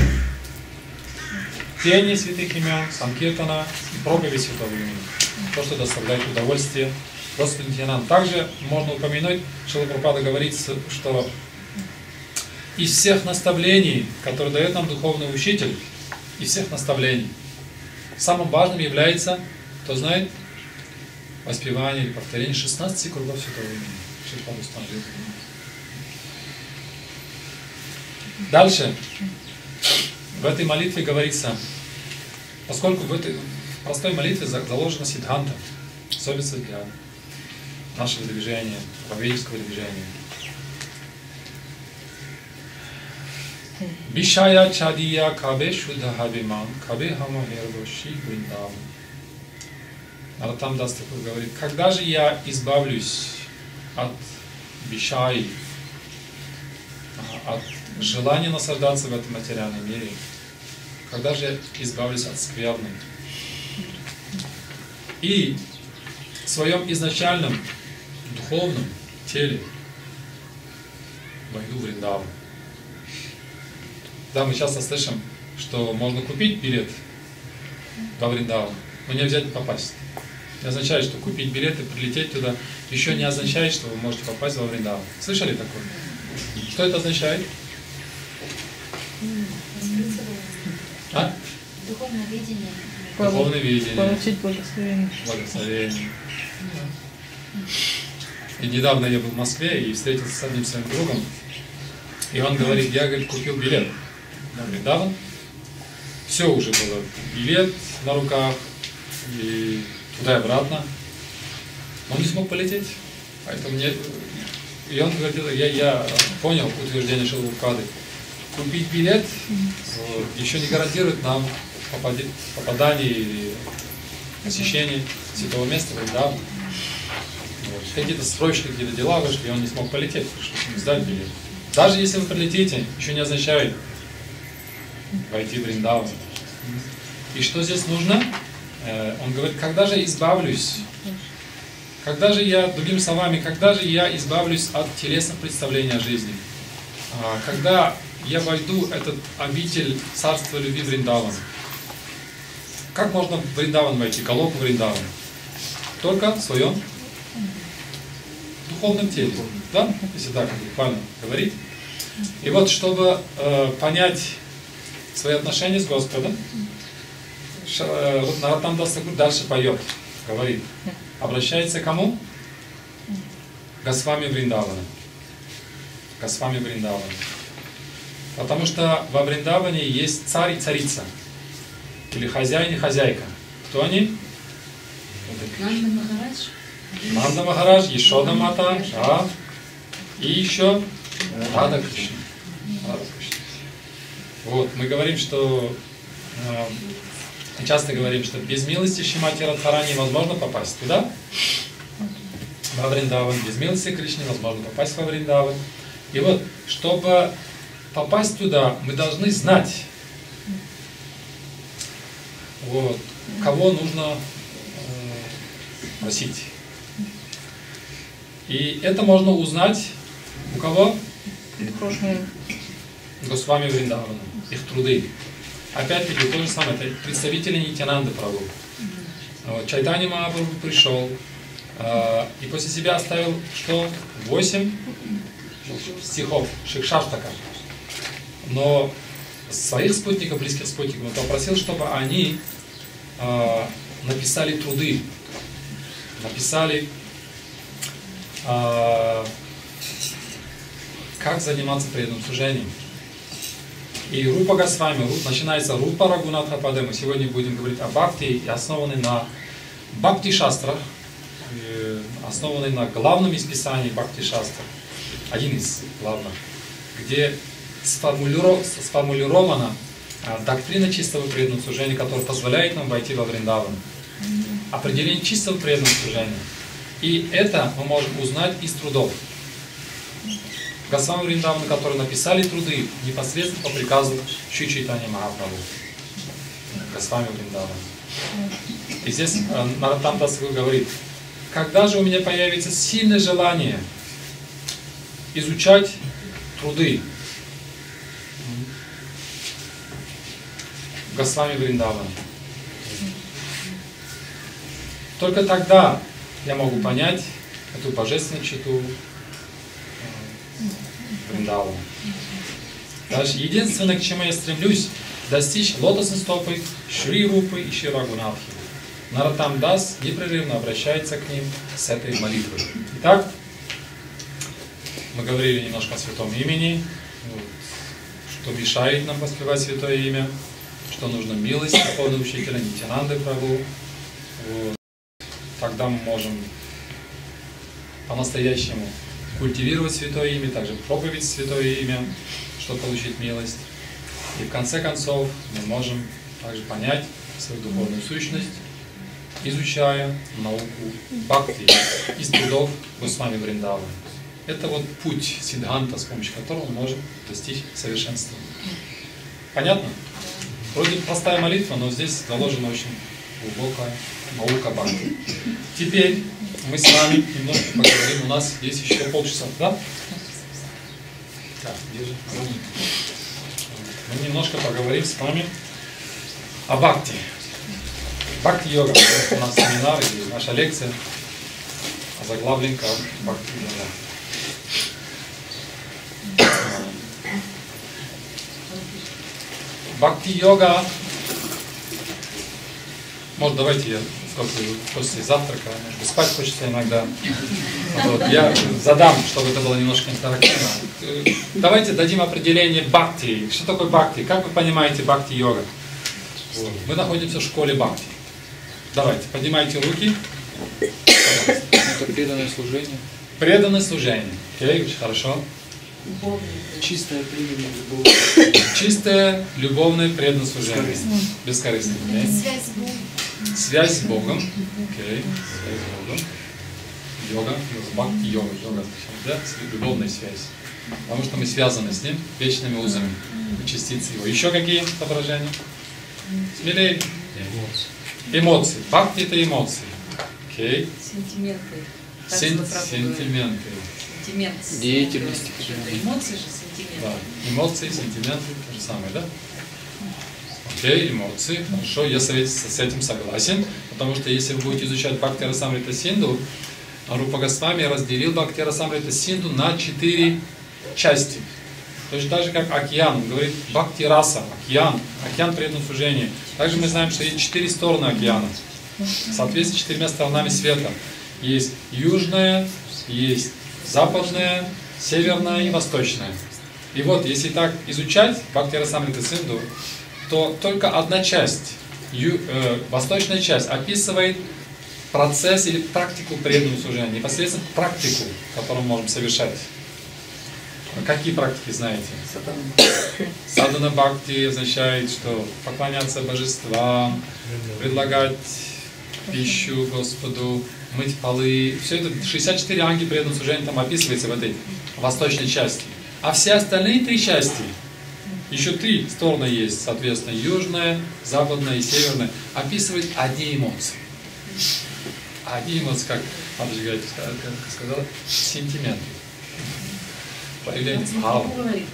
пение святых имен, санкиртана и проповедь святого имени, то, что доставляет удовольствие Господу Нитьянанде. Также можно упомянуть, Шрила Прабхупада говорит, что из всех наставлений, которые дает нам духовный учитель, из всех наставлений, самым важным является, кто знает, воспевание или повторение шестнадцати кругов святого имени. Дальше, в этой молитве говорится, поскольку в этой простой молитве заложена сиддханта, особенность для нашего движения, праведнического движения. Вишая чадия кабе шудха хабиман, кабе хамо хербоши вриндаван. Наратам Дас Такур говорит, когда же я избавлюсь от вишай, от желания наслаждаться в этом материальном мире, когда же я избавлюсь от скверны и в своем изначальном духовном теле войду в Вриндаван. Да, мы часто слышим, что можно купить билет во Вриндаван, но не обязательно попасть. Не означает, что купить билет и прилететь туда, еще не означает, что вы можете попасть во Вриндаван. Слышали такое? Что это означает? А? Духовное видение. Духовное видение. Получить благословение. Благословение. И недавно я был в Москве и встретился с одним своим другом, и он говорит, я, говорит, купил билет на Вриндаван. Все уже было. Билет на руках, и туда и обратно. Но он не смог полететь. Поэтому мне... И он говорит, я, я понял утверждение Шрилы Прабхупады. Купить билет вот, еще не гарантирует нам попадание или посещение святого места Вриндавана. Вот. Какие-то срочные какие-то дела вышли, и он не смог полететь, чтобы сдать билет. Даже если вы прилетите, еще не означает войти в Вриндаван. И что здесь нужно? Он говорит, когда же избавлюсь, когда же я, другими словами, когда же я избавлюсь от телесных представлений о жизни, когда я войду в этот обитель царства любви Вриндаван. Как можно в Вриндаван войти, Галоку Вриндаван? Только в своем духовном теле, да? Если так буквально говорить. И вот, чтобы э, понять свои отношения с Господом, вот Наратам Дас Такур дальше поет, говорит, обращается к кому? Госвами Вриндавана. Госвами Вриндавана. Потому что во Вриндаване есть царь и царица. Или хозяин и хозяйка. Кто они? Нанда Махарадж. Нанда Махарадж, Ешода Мата, да. И еще Рада Кришна. Рада Кришна. Вот, мы говорим, что э, часто говорим, что без милости Шримати Радхарани невозможно попасть туда, во Вриндаван. Без милости Кришны невозможно попасть во Вриндаван. И вот, чтобы попасть туда, мы должны знать, вот, кого нужно э, просить. И это можно узнать у кого? Госвами Вриндавана, их труды. Опять-таки то же самое, это представители Нитьянанды Прабху. Вот, Чайтанья Махапрабху пришел э, и после себя оставил что? Восемь стихов, Шикшаштака. Но своих спутников, близких спутников, он попросил, чтобы они э, написали труды, написали, э, как заниматься преданным служением. И Рупа Госвами, начинается Рупа Рагунатха Паде. Мы сегодня будем говорить о бхакти, основанной на бхакти-шастрах, основанной на главном из писаний бхакти-шастр, один из главных, где сформулирована доктрина чистого преданного служения, которая позволяет нам войти во Вриндаван. Определение чистого преданного служения. И это мы можем узнать из трудов Госвами Вриндавана, которые написали труды непосредственно по приказу Шри Чайтанья Махапрабху. Госвами Вриндавана. И здесь Нароттам Дас говорит, когда же у меня появится сильное желание изучать труды Госвами Вриндавана, только тогда я могу понять эту божественную читу Вриндавана. Даже единственное, к чему я стремлюсь, достичь лотосной стопы Шри Рупы и Шри Рагунатхи. Нароттам Дас непрерывно обращается к ним с этой молитвой. Итак, мы говорили немножко о святом имени, вот, что мешает нам воспевать святое имя, что нужно милость Верховного Учителя Нитьянанды Прабху. Вот. Тогда мы можем по-настоящему культивировать святое имя, также проповедь святое имя, чтобы получить милость. И в конце концов мы можем также понять свою духовную сущность, изучая науку бхакти из трудов Госвами Вриндавана. Это вот путь сиддханта, с помощью которого мы можем достичь совершенства. Понятно? Вроде простая молитва, но здесь заложена очень глубокая наука бхакти. Теперь мы с вами немножко поговорим. У нас есть еще полчаса, да? Так, держи. Мы немножко поговорим с вами о бхакти. Бхакти-йога. У нас семинар и наша лекция озаглавлен как бхакти-йога. Бхакти-йога. Может, давайте я после завтрака, может быть, спать хочется иногда. Вот, я задам, чтобы это было немножко интерактивно. Давайте дадим определение бхакти. Что такое бхакти? Как вы понимаете бхакти-йога? Вот. Мы находимся в школе бхакти. Давайте, поднимайте руки. Пожалуйста. Это преданное служение. Преданное служение. Окей, очень хорошо. Чистое преданное любовное. Чистое, любовное, преданное служение. Бескорыстное. Okay. Связь с Богом. Связь с Богом. Окей. Связь с Богом. Йога. Бхакти йога. Йога, да? Любовная связь. Потому что мы связаны с Ним вечными узами. Частицы Его. Еще какие соображения? Смелее. Эмоции. Бхакти — это эмоции. Окей. Сентименты. Сен- сентименты. Сентимент. Деятельность. Эмоции же сентименты. Да. Эмоции, сентименты, то же самое, да? Окей, эмоции. Хорошо, я с этим согласен. Потому что если вы будете изучать Бхакти Расамрита Синду, Рупа Госвами разделил Бхакти Расамрита Синду на четыре части. Точно так же, как океан. Он говорит Бхакти Раса, океан, океан преданного служения. Также мы знаем, что есть четыре стороны океана. Соответственно, четырьмя сторонами света. Есть южная, есть западная, северная и восточная. И вот, если так изучать Бхакти Расамрита Синду, то только одна часть, ю, э, восточная часть, описывает процесс или практику преданного служения, непосредственно практику, которую мы можем совершать. Какие практики знаете? Садхана бхакти означает, что поклоняться божествам, предлагать пищу Господу, мыть полы. Все это, шестьдесят четыре анги преданного служения там описывается в этой восточной части. А все остальные три части, еще три стороны есть, соответственно, южная, западная и северная, описывают одни эмоции. Одни эмоции, как Матушка Гаити сказала, сентимент. Проявление пхава.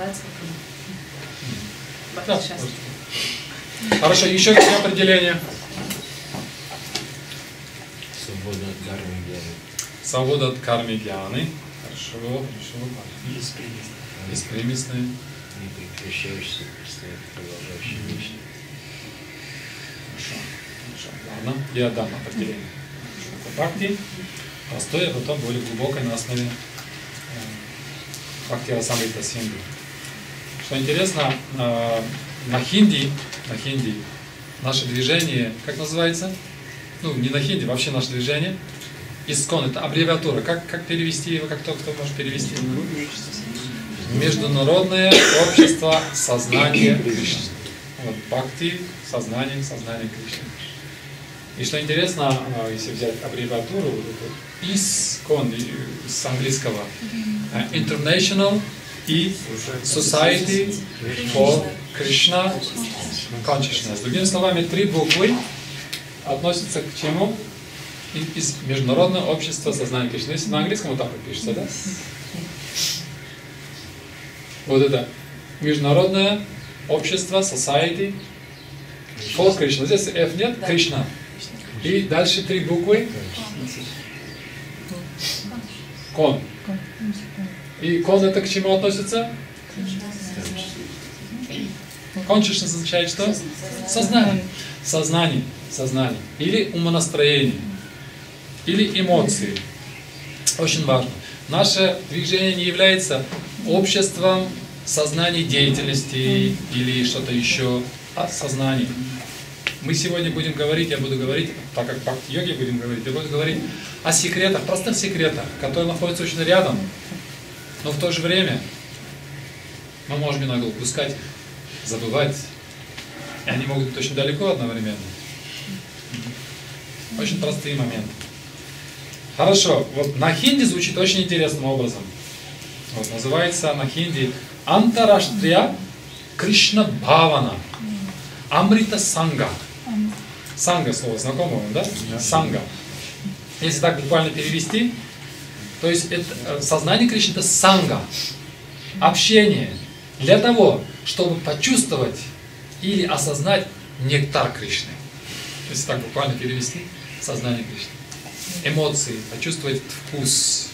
Да. Хорошо, еще какие определения? Свобода от кармы гьяны. Свобода от кармы гьяны. Хорошо, хорошо. Беспримесные. Не прекращаешься, постоянно продолжающий вечно. Хорошо, хорошо. Ладно, я дам определение. Бхакти, простое, а потом более глубокое на основе Бхакти Расамрита Синду. Что интересно, на хинди, на хинди наше движение, как называется? Ну, не на хинди, вообще наше движение. Искон, это аббревиатура. Как, как перевести его, как кто, кто может перевести? Международное общество сознания Кришны. Вот, Бхакти, сознание, сознание Кришны. И что интересно, если взять аббревиатуру, искон с английского, International и Society for Krishna Consciousness. Другими словами, три буквы относятся к чему? Из Международного общества сознания Кришны. Если на английском вот так вот пишется, да? Вот это Международное общество Society for Krishna. Здесь F нет, Кришна. И дальше три буквы. Кон. И кон это к чему относится? Consciousness означает что? Сознание. Сознание. Сознание. Или умонастроение. Или эмоции. Очень важно. Наше движение не является обществом сознания деятельности или что-то еще, а сознанием. Мы сегодня будем говорить, я буду говорить, так как бхакти-йоги будем говорить, я буду говорить о секретах, простых секретах, которые находятся очень рядом, но в то же время мы можем иногда упускать, забывать, и они могут быть очень далеко одновременно. Очень простые моменты. Хорошо, вот на хинди звучит очень интересным образом. Вот, называется на хинди Антараштрия Кришна Бхавана Амрита Санга. Санга слово знакомое, да? Санга. Если так буквально перевести, то есть это, сознание Кришны это санга, общение для того, чтобы почувствовать или осознать нектар Кришны. Если так буквально перевести, сознание Кришны. Эмоции, почувствовать вкус.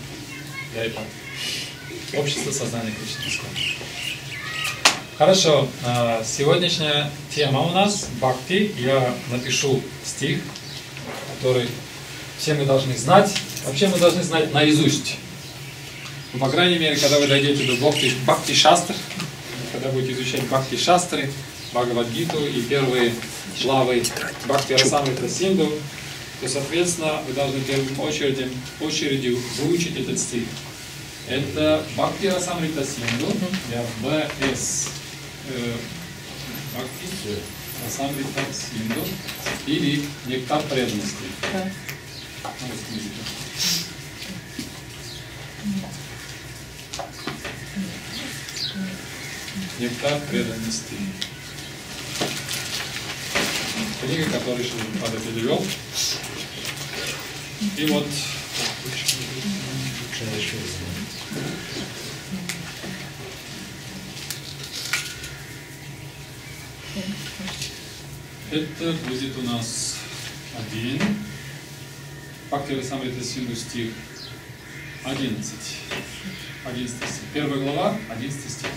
Общество сознания Кришны. Хорошо, сегодняшняя тема у нас бхакти. Я напишу стих, который все мы должны знать. Вообще мы должны знать наизусть. Ну, по крайней мере, когда вы дойдете до бхакти-шастр, когда будете изучать бхакти-шастры, Бхагавад-гиту и первые главы Бхакти-расамрита Синду, то, соответственно, вы должны в первую очередь, очередью выучить этот стих. Это Бхакти-расамрита Синду, я БС. Бхакти-расамрита Синду или нектар преданности. Нектар преданности. Книга, которую Шрила перевел. И вот это будет у нас один. Бхакти-расамрита Синду стих одиннадцать. одиннадцатый стих. Первая глава, одиннадцатый стих.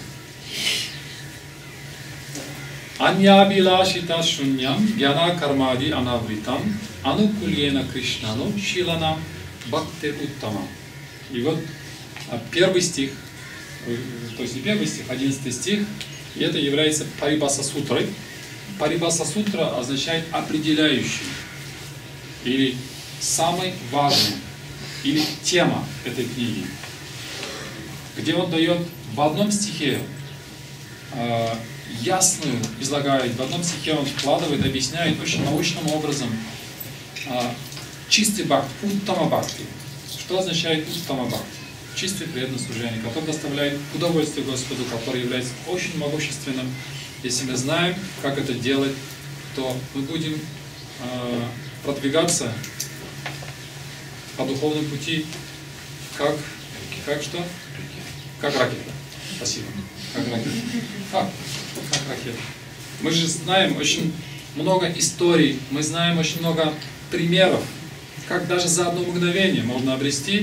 Аньябилашита шуньям гьяна кармади анавритам анукульена кришнану шиланам бхакти уттама. И вот первый стих, то есть не первый стих, одиннадцатый стих, и это является Парибаса сутрой. Парибаса сутра означает определяющий, или самый важный, или тема этой книги, где он дает в одном стихе э, ясную, излагает, в одном стихе он вкладывает, объясняет очень научным образом э, чистый бхакти, уттама бхакти. Что означает уттама бхакти? чистое преданное служение, которое доставляет удовольствие Господу, которое является очень могущественным. Если мы знаем, как это делать, то мы будем э, продвигаться по духовному пути, как, как что? Как ракета. Спасибо. Как ракета. Как? Как ракета. Мы же знаем очень много историй, мы знаем очень много примеров, как даже за одно мгновение можно обрести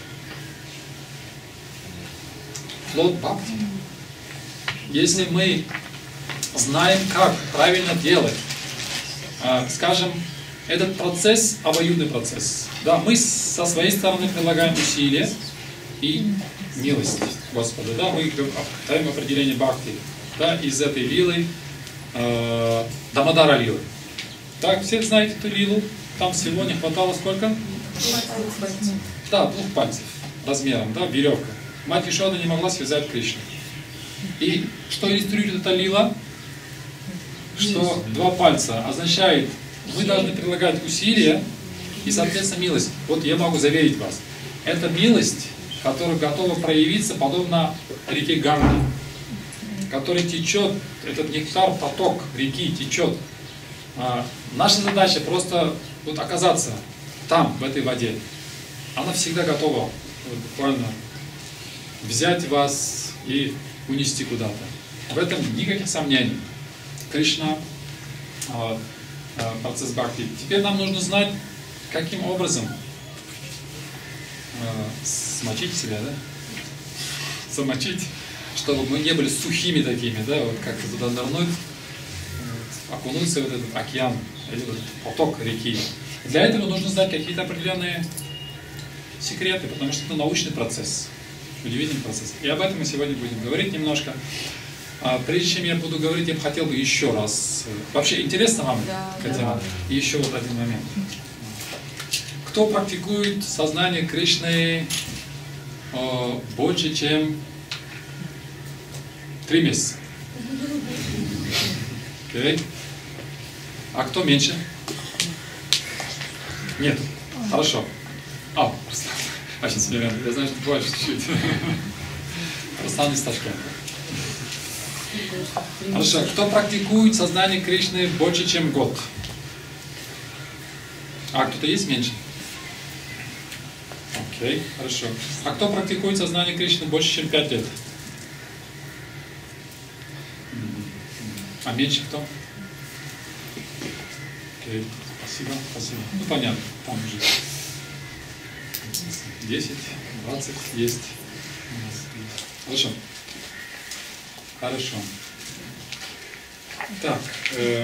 плод бхакти. Если мы знаем, как правильно делать, скажем, этот процесс обоюдный процесс. Да, мы со своей стороны прилагаем усилия и милость Господа. Да, мы даем определение бхакти, да, из этой лилы, э, Дамодара лилы. Так, все знаете эту лилу? Там всего не хватало сколько? Да, двух пальцев размером, да, веревка. Мать Ешода не могла связать Кришну. И что иллюстрирует эта лила? Что два пальца означает, мы должны прилагать усилия и, соответственно, милость. Вот я могу заверить вас, это милость, которая готова проявиться подобно реке Ганги, который течет, этот нектар, поток реки течет. А наша задача просто вот оказаться там, в этой воде. Она всегда готова вот, буквально взять вас и унести куда-то. В этом никаких сомнений. Кришна, процесс бхакти. Теперь нам нужно знать, каким образом смочить себя, да? Замочить, чтобы мы не были сухими такими, да, вот как-то туда нырнуть, окунуться в этот океан, или в этот поток реки. Для этого нужно знать какие-то определенные секреты, потому что это научный процесс, удивительный процесс. И об этом мы сегодня будем говорить немножко. А прежде чем я буду говорить, я бы хотел бы еще раз. Вообще интересно вам? Да, Хотя, да. И еще вот один момент. Кто практикует сознание Кришны э, больше, чем три месяца? Okay. А кто меньше? Нет. Хорошо. А, Руслан. Очень смиренно. Я знаю, что ты больше чуть-чуть. Руслан из Ташкента. Хорошо. Кто практикует сознание Кришны больше, чем год? А кто-то есть меньше? Окей, okay, хорошо. А кто практикует сознание Кришны больше, чем пять лет? А меньше кто? Окей, okay, спасибо, спасибо. Ну понятно, там уже десять, двадцать есть. Хорошо. Хорошо. Так, э,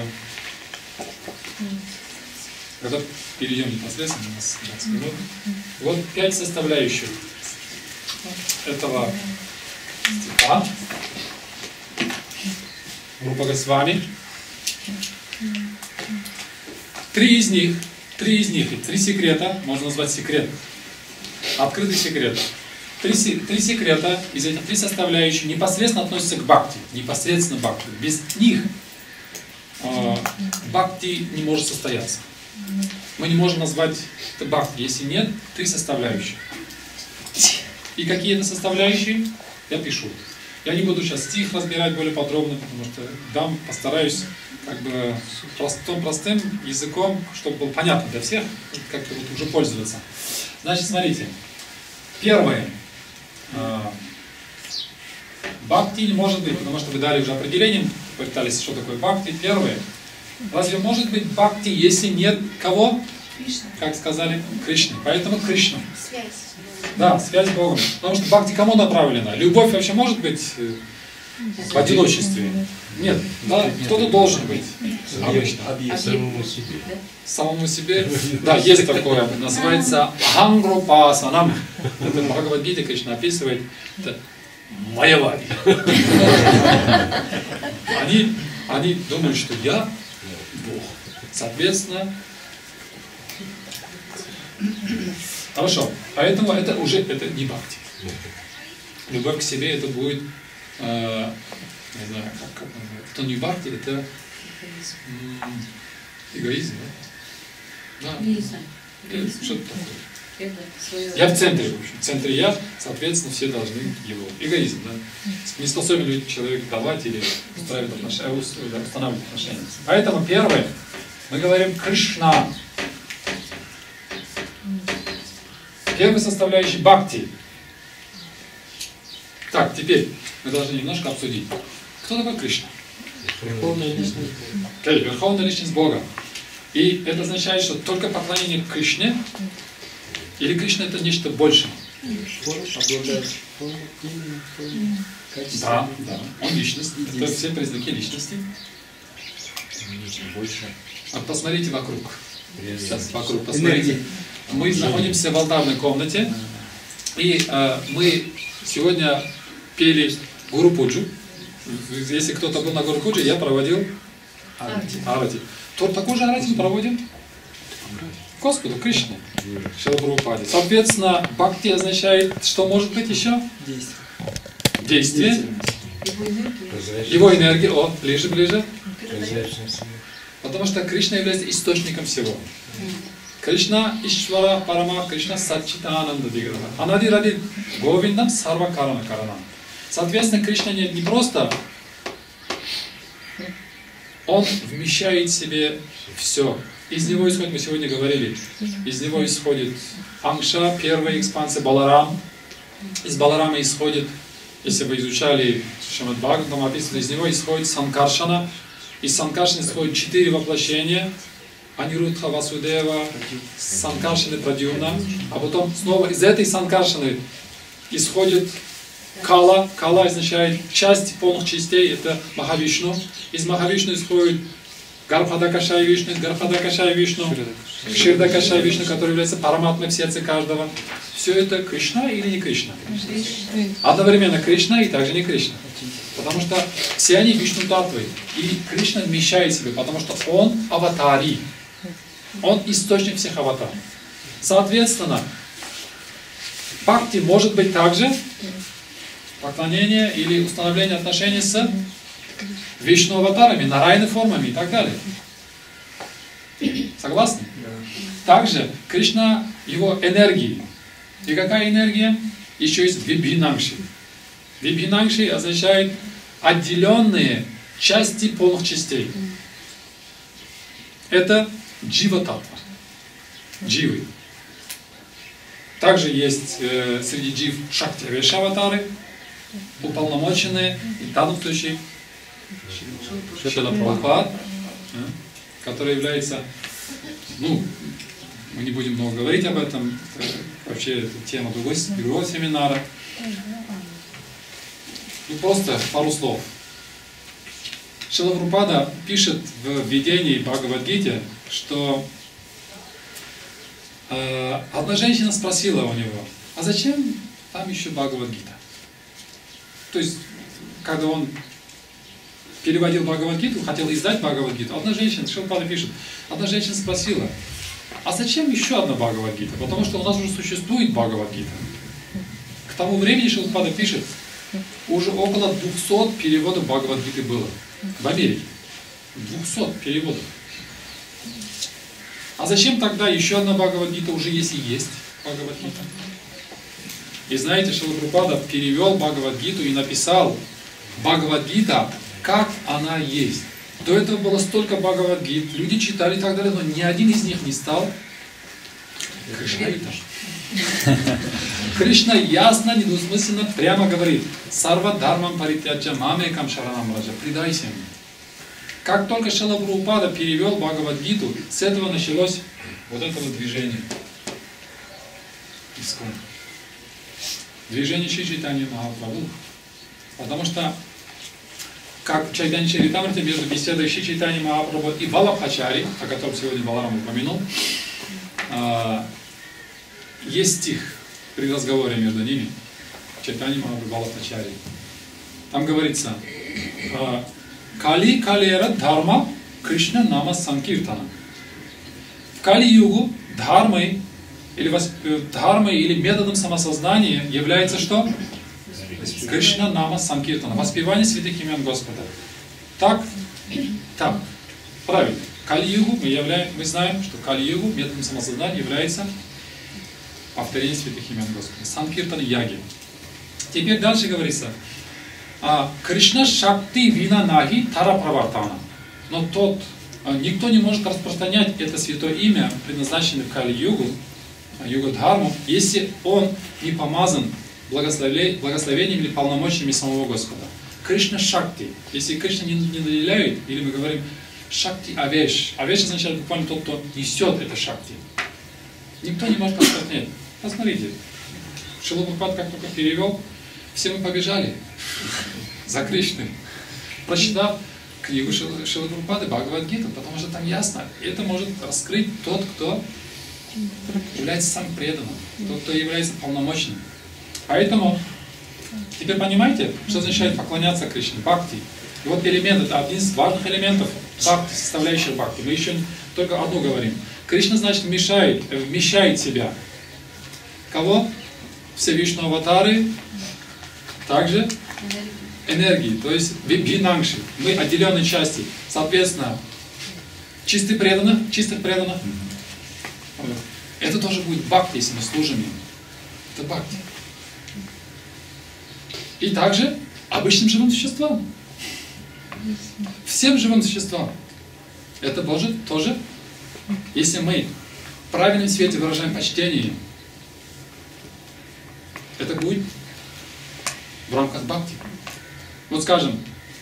когда перейдем непосредственно, у нас двадцать минут. Вот пять составляющих этого стиха. Группа Госвами. Три из них, три из них, три секрета, можно назвать секрет, открытый секрет. Три, три секрета из этих три составляющих непосредственно относятся к бхакти, непосредственно к бхакти. Без них э, бхакти не может состояться. Мы не можем назвать это бхакти, если нет три составляющих. И какие это составляющие? Я пишу. Я не буду сейчас стих разбирать более подробно, потому что дам, постараюсь как бы простым, простым языком, чтобы было понятно для всех, как-то вот уже пользоваться. Значит, смотрите. Первое. Бхакти не может быть, потому что вы дали уже определение, пытались, что такое бхакти. Первое. Разве может быть бхакти, если нет кого? Кришна. Как сказали, Кришны. Поэтому Кришна. Связь. Да, связь с Богом. Потому что бхакти кому направлена? Любовь вообще может быть в одиночестве? Нет. Да, кто-то должен быть. Обычно. Самому себе. Самому себе? Да, есть такое. Называется Ангрупасанам. Это в Бхагавад-гите Кришна описывает. Это маявади. Они, они думают, что я Бог. Соответственно, хорошо. Поэтому это уже это не бхакти. Любовь к себе это будет, э, не знаю, как, как называется. Это не бхакти, это м, эгоизм, да? Да. Не знаю. Это что-то такое. Это свое... Я в центре, в общем. В центре я, соответственно, все должны его. Эгоизм, да? Не способен ли человек давать или устраивать отношения, устанавливать отношения. Поэтому первое, мы говорим Кришна. Первый составляющий бхакти. Так, теперь мы должны немножко обсудить. Кто такой Кришна? Верховная личность. Okay, верховная личность Бога. И это означает, что только поклонение к Кришне, или Кришна это нечто большее? Обладает формой, именем, Да, да. Он личность. Это все признаки личности. Больше. А посмотрите вокруг. Сейчас вокруг Энергии. посмотрите. Мы находимся в алтарной комнате, и э, мы сегодня пели Гуру Пуджу. Если кто-то был на Гуру Пудже, я проводил арати. Кто такой же арати мы проводим? Господу Кришне, Шрила Прабхупаде. Соответственно, бхакти означает, что может быть еще? Действие. Действие. Его энергия. Его энергия. О, ближе, ближе. Передает. Потому что Кришна является источником всего. Кришна Ишвара Парама Кришна Саччитананда Виграха. Анади Ради Говиндам Сарва Карана Каранам. Соответственно, Кришна не, не просто, он вмещает в себе все. Из него исходит, мы сегодня говорили, из него исходит Ангша, первая экспансия, Баларам. Из Баларама исходит, если вы изучали Шримад Бхагаватам, там описано, из него исходит Санкаршана. Из Санкаршаны исходит четыре воплощения. Анирудха, Васудева, Санкаршаны, Прадьюмна. А потом снова из этой Санкаршаны исходит Кала. Кала означает часть полных частей, это Махавишну. Из Махавишну исходит Гарбхадакашай Вишну, из Гарбхадакашай Вишну, Кширдакашай Вишну, который является параматмой в сердце каждого. Все это Кришна или не Кришна? Одновременно Кришна и также не Кришна. Потому что все они Вишну Татвы. И Кришна вмещает в себя, потому что он аватари. Он источник всех аватаров. Соответственно, бхакти может быть также поклонение или установление отношений с Вишну аватарами, нарайны формами и так далее. Согласны? Также Кришна, его энергии. И какая энергия? Еще есть вибхинангши. Вибхинангши означает отделенные части полных частей. Это джива-татва. Дживы. Также есть э, среди джив шакти аватары, уполномоченные, и в данном случае Шрила Прабхупад, который является, ну, мы не будем много говорить об этом, это вообще это тема другой, другого семинара. Ну, просто пару слов. Шрила Прабхупада пишет в введении Бхагавад-гите, что э, одна женщина спросила у него, а зачем там еще Бхагавад-гита? То есть, когда он переводил Бхагавад-гиту, хотел издать Бхагавад-гиту, одна женщина, Шрила Прабхупада пишет, одна женщина спросила, а зачем еще одна Бхагавад-гита? Потому что у нас уже существует Бхагавад-гита. К тому времени, Шрила Прабхупада пишет, уже около двухсот переводов Бхагавад-гиты было в Америке. двухсот переводов. А зачем тогда еще одна Бхагавад-гита, уже если есть Бхагавад-гита? И знаете, Шрила Прабхупада перевел Бхагавад-гиту и написал Бхагавад-гита, как она есть. До этого было столько Бхагавад-гит, люди читали и так далее, но ни один из них не стал Кришнаитом. Кришна ясно, недвусмысленно, прямо говорит: «Сарва дармам паритяджа мамекам шаранам раджа». Предайся мне. Как только Шрила Прабхупада перевел Бхагавад-гиту, с этого началось вот это вот движение. Искон. Движение Шри Чайтанья Махапрабху. Потому что, как в Чайтанья Чаритамрите, между беседой Шри Чайтанья Махапрабху и Валабхачари, о котором сегодня Баларам упомянул, есть стих при разговоре между ними, Чайтанья Махапрабху и Валабхачари. Там говорится: Кали Калера Дхарма Кришна Нама Санкиртана. В Кали-югу дхармой или, дхармой или методом самосознания является что? Кришна Нама Санкиртана. Воспевание святых имен Господа. Так? Так. Правильно. Кали-югу мы, являем, мы знаем, что Кали-югу методом самосознания является повторение святых имен Господа. Санкиртан Яги. Теперь дальше говорится. А, Кришна Шакти Вина Наги Тара Правартана. Но тот, никто не может распространять это святое имя, предназначенное в Кали-югу, Юга-дхарму, если он не помазан благословением или полномочиями самого Господа. Кришна Шакти. Если Кришна не, не наделяет, или мы говорим Шакти Авеш. Авеш означает буквально тот, кто несет это Шакти. Никто не может распространять. Посмотрите. Шрила Прабхупада как только перевел, все мы побежали за Кришной. Прочитав книгу Шрила Прабхупады, Бхагавад-гиту, потому что там ясно, это может раскрыть тот, кто является самым преданным, тот, кто является полномочным. Поэтому, теперь понимаете, что означает поклоняться Кришне? Бхакти. И вот элемент, это один из важных элементов бхакти, составляющих бхакти. Мы еще только одну говорим. Кришна, значит, вмешает, вмещает в себя. Кого? Все Вишну аватары, также энергии, то есть винангши. Мы отделенные части. Соответственно, чистых преданных, чистых преданных. Это тоже будет бхакти, если мы служим им. Это бхакти. И также обычным живым существам. Всем живым существам. Это может тоже, если мы в правильном свете выражаем почтение, это будет в рамках бхакти. Вот скажем,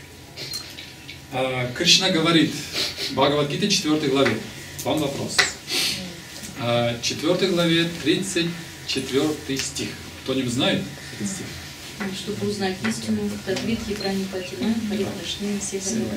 Кришна говорит в Бхагавад-гите четвёртой главе. Вам вопрос. четвёртой главе тридцать четвёртый стих. Кто-нибудь знает этот стих? Чтобы узнать истину, Тадвитхи Пранипатина, Парипрашни Севани,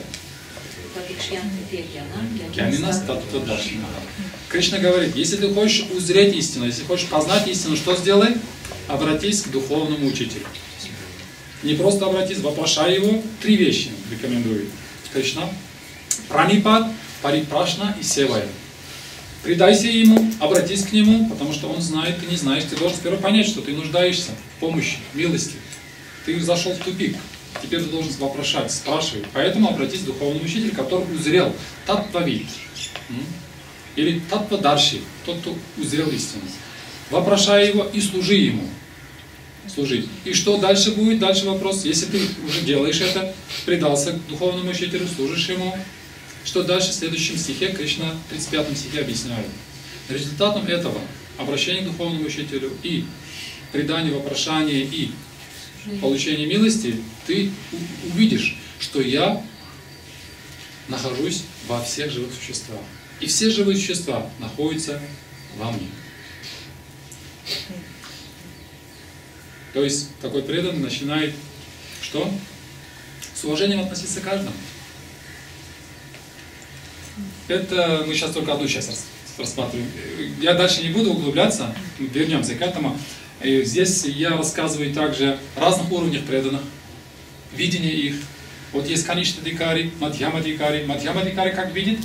Кришна говорит, если ты хочешь узреть истину, если хочешь познать истину, что сделай? Обратись к духовному учителю. Не просто обратись, вопрошай его. Три вещи рекомендует Кришна. Пранипат, Парипрашна и Севая. Предайся ему, обратись к нему, потому что он знает, ты не знаешь. Ты должен сперва понять, что ты нуждаешься в помощи, в милости. Ты зашел в тупик. Теперь ты должен вопрошать, спрашивать. Поэтому обратись к духовному учителю, который узрел Таттвавид. Или Таттвадарши, тот, кто узрел истину. Вопрошай его и служи ему. Служи. И что дальше будет? Дальше вопрос. Если ты уже делаешь это, предался к духовному учителю, служишь ему, что дальше в следующем стихе Кришна в тридцать пятом стихе объясняет. Результатом этого обращения к духовному учителю и предания, вопрошания и получения милости, ты увидишь, что я нахожусь во всех живых существах. И все живые существа находятся во мне. То есть такой преданный начинает что? С уважением относиться к каждому. Это мы сейчас только одну часть рассматриваем. Я дальше не буду углубляться, вернемся к этому. И здесь я рассказываю также о разных уровнях преданных, видение их. Вот есть Каништа Дикари, Мадьяма Дикари. Мадьяма Дикари как видит?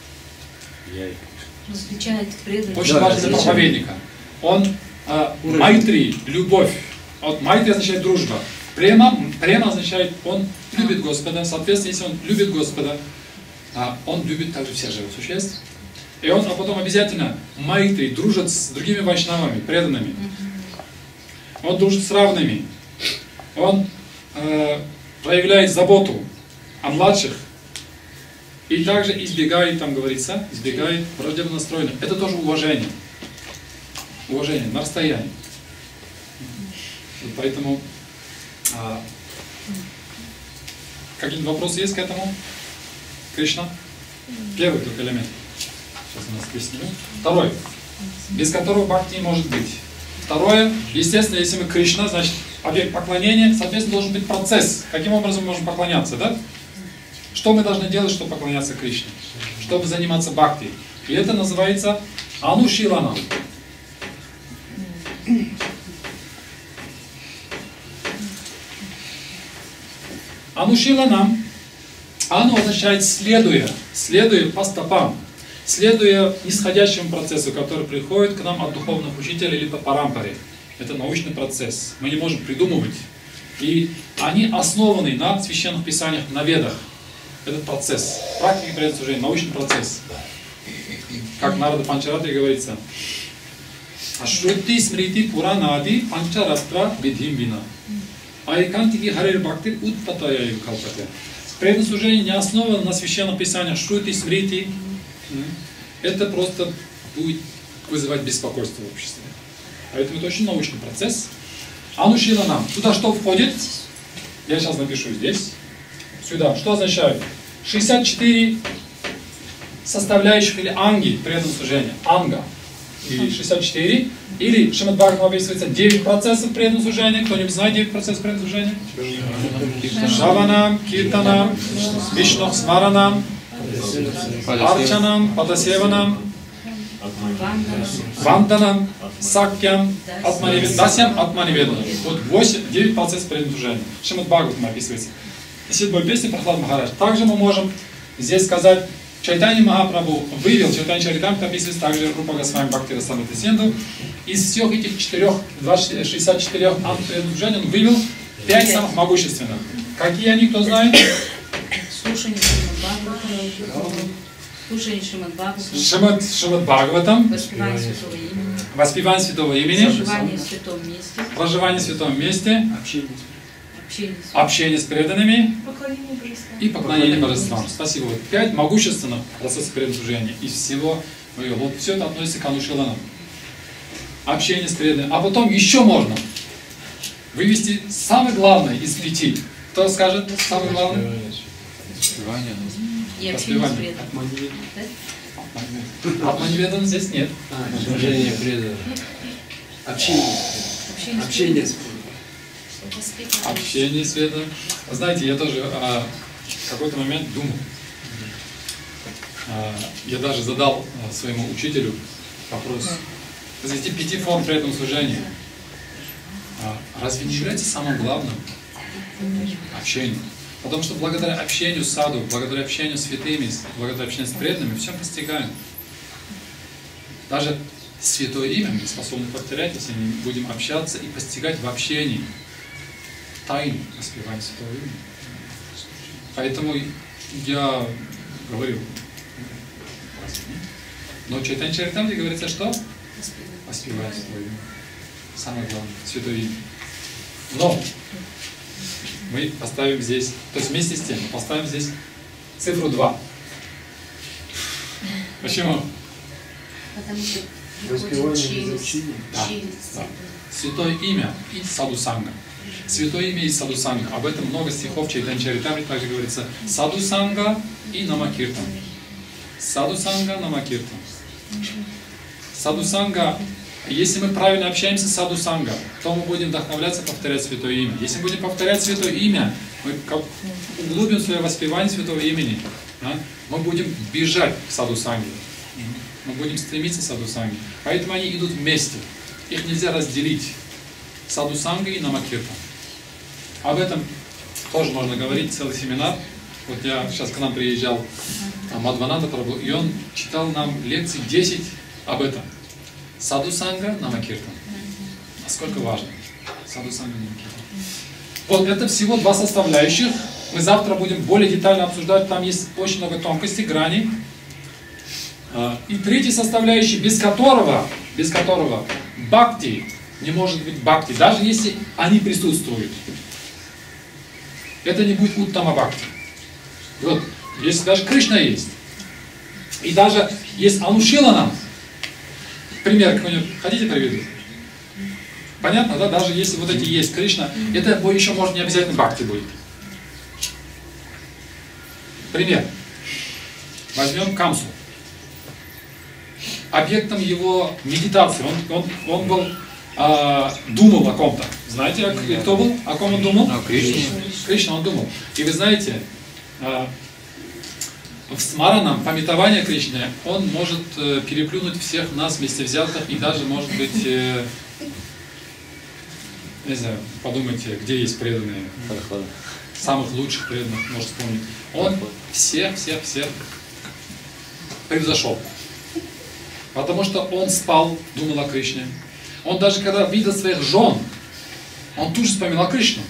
Различает преданных. Очень важно для проповедника. Он э, майтри, любовь. Вот майтри означает дружба. Према, према означает, он любит Господа. Соответственно, если он любит Господа, а он любит также всех живых существ. И он, а потом обязательно майтри, дружит с другими вайшнавами, преданными. Он дружит с равными. Он э, проявляет заботу о младших. И также избегает, там говорится, избегает враждебно настроенных. Это тоже уважение. Уважение на расстоянии. Поэтому а, какие-то вопросы есть к этому? Кришна? Первый только элемент. Сейчас у нас объясню. Второй. Без которого бхакти не может быть. Второе. Естественно, если мы Кришна, значит объект поклонения, соответственно, должен быть процесс. Каким образом мы можем поклоняться, да? Что мы должны делать, чтобы поклоняться Кришне? Чтобы заниматься бхакти. И это называется анушиланам. Анушиланам, оно означает следуя, следуя по стопам, следуя нисходящему процессу, который приходит к нам от духовных учителей или по парампаре. Это научный процесс. Мы не можем придумывать. И они основаны на священных писаниях, на ведах. Этот процесс. Практика преданного служения, научный процесс. Как Нарада Панчаратри говорится. Ashruti Smriti Puranadi Pancharastra Vidhim Vina. Айкантики Харир Бхакти Утпатая Калпате. Преданное служение не основано на священном писании Шрути Смрити. Это просто будет вызывать беспокойство в обществе. Поэтому это очень научный процесс. Анушила нам. Туда что входит? Я сейчас напишу здесь. Сюда. Что означает? шестьдесят четыре составляющих или анги преданного служения. Анга. Или шестьдесят четыре. Или Шримад Бхагаватам описывается девять процессов преданного служения. Кто-нибудь знает девять процессов преданного служения? Шаванам, Киртанам, Вишну Смаранам, Арчанам, Падасеванам, Ванданам, Сакьям, Дасьям, Атманиведанам. Вот восемь, девять процессов преданного служения. Шримад Бхагаватам описывается. И седьмой песни Прохлад Махарадж. Также мы можем здесь сказать, Чайтанья Махапрабху вывел, Чайтанья Чаритамрит описывается также Рупа Госвами Бхакти Расамрита Синду. Из всех этих четырех, шестьдесят четырех антипредужений он вывел пять самых могущественных. Какие они, кто знает? Слушание Шримад Бхагаватам. Слушание Шримад Бхагаватам. Шримад, Шримад Бхагаватам. Воспевание святого имени. Воспевание святого имени. Проживание в святом месте. Проживание в святом месте. Общение с, общение с преданными. Поклонение божествам. И поклонение божествам. Спасибо. Вот пять могущественных процессов преданного служения. Из всего, вот все это относится к Анушиланам. Общение с преданными. А потом еще можно вывести самое главное из пяти. Кто скажет самое главное? Воспевание. и общение с преданным. Атманиведан здесь нет. Служение преданным. Общение. Общение с Общение с преданным. Знаете, я тоже а, в какой-то момент думал. А, я даже задал а, своему учителю вопрос. Из этих пяти форм преданного служения, а, разве не является самым главным общение? Потому что благодаря общению с саду, благодаря общению с святыми, благодаря общению с преданными, все постигаем. Даже святое имя мы способны повторять, если мы будем общаться и постигать в общении тайну воспевания святого имени. Поэтому я говорю, но Чайтанья Чаритамрите говорится, что? Воспевать святое имя. Самое главное, святое имя. Но мы поставим здесь, то есть вместе с тем, поставим здесь цифру два. Почему? Потому что Воспевание приходит без через, общения. Да, через да. Святое имя и садусанга. Святое имя и садусанга. Об этом много стихов Чайтанья Чаритамрите также говорится. Садусанга и намакиртан. Садусанга, намакиртан. Садусанга. Если мы правильно общаемся с садусанга, то мы будем вдохновляться повторять святое имя. Если мы будем повторять святое имя, мы углубим свое воспевание святого имени. Да? Мы будем бежать к садусанге. Мы будем стремиться к садусанге. Поэтому они идут вместе. Их нельзя разделить. Садусанга и намакиртан. Об этом тоже можно говорить, целый семинар. Вот я сейчас к нам приезжал Мадхвананда Прабху, и он читал нам лекции десять об этом. Садусанга, намакиртан. Насколько важно. Садусанга, намакиртан. Вот это всего два составляющих. Мы завтра будем более детально обсуждать. Там есть очень много тонкостей, граней. И третий составляющий, без которого, без которого бхакти не может быть бхакти, даже если они присутствуют. Это не будет уттама бхакти. Вот, если даже Кришна есть, и даже есть Анушиланам, пример какой-нибудь, хотите приведу? Понятно, да? Даже если вот эти есть Кришна, это еще может не обязательно бхакти будет. Пример. Возьмем Камсу. Объектом его медитации, он, он, он был, а, думал о ком-то. Знаете, кто был? О ком он думал? No, Кришна. Кришна он думал. И вы знаете, а, в смаранам, памятование Кришны, он может э, переплюнуть всех нас вместе взятых и даже, может быть, э, не знаю, подумайте, где есть преданные, самых лучших преданных, может вспомнить. Он всех, всех, всех превзошел. Потому что он спал, думал о Кришне. Он даже когда видел своих жен, он тут же вспоминал Кришну.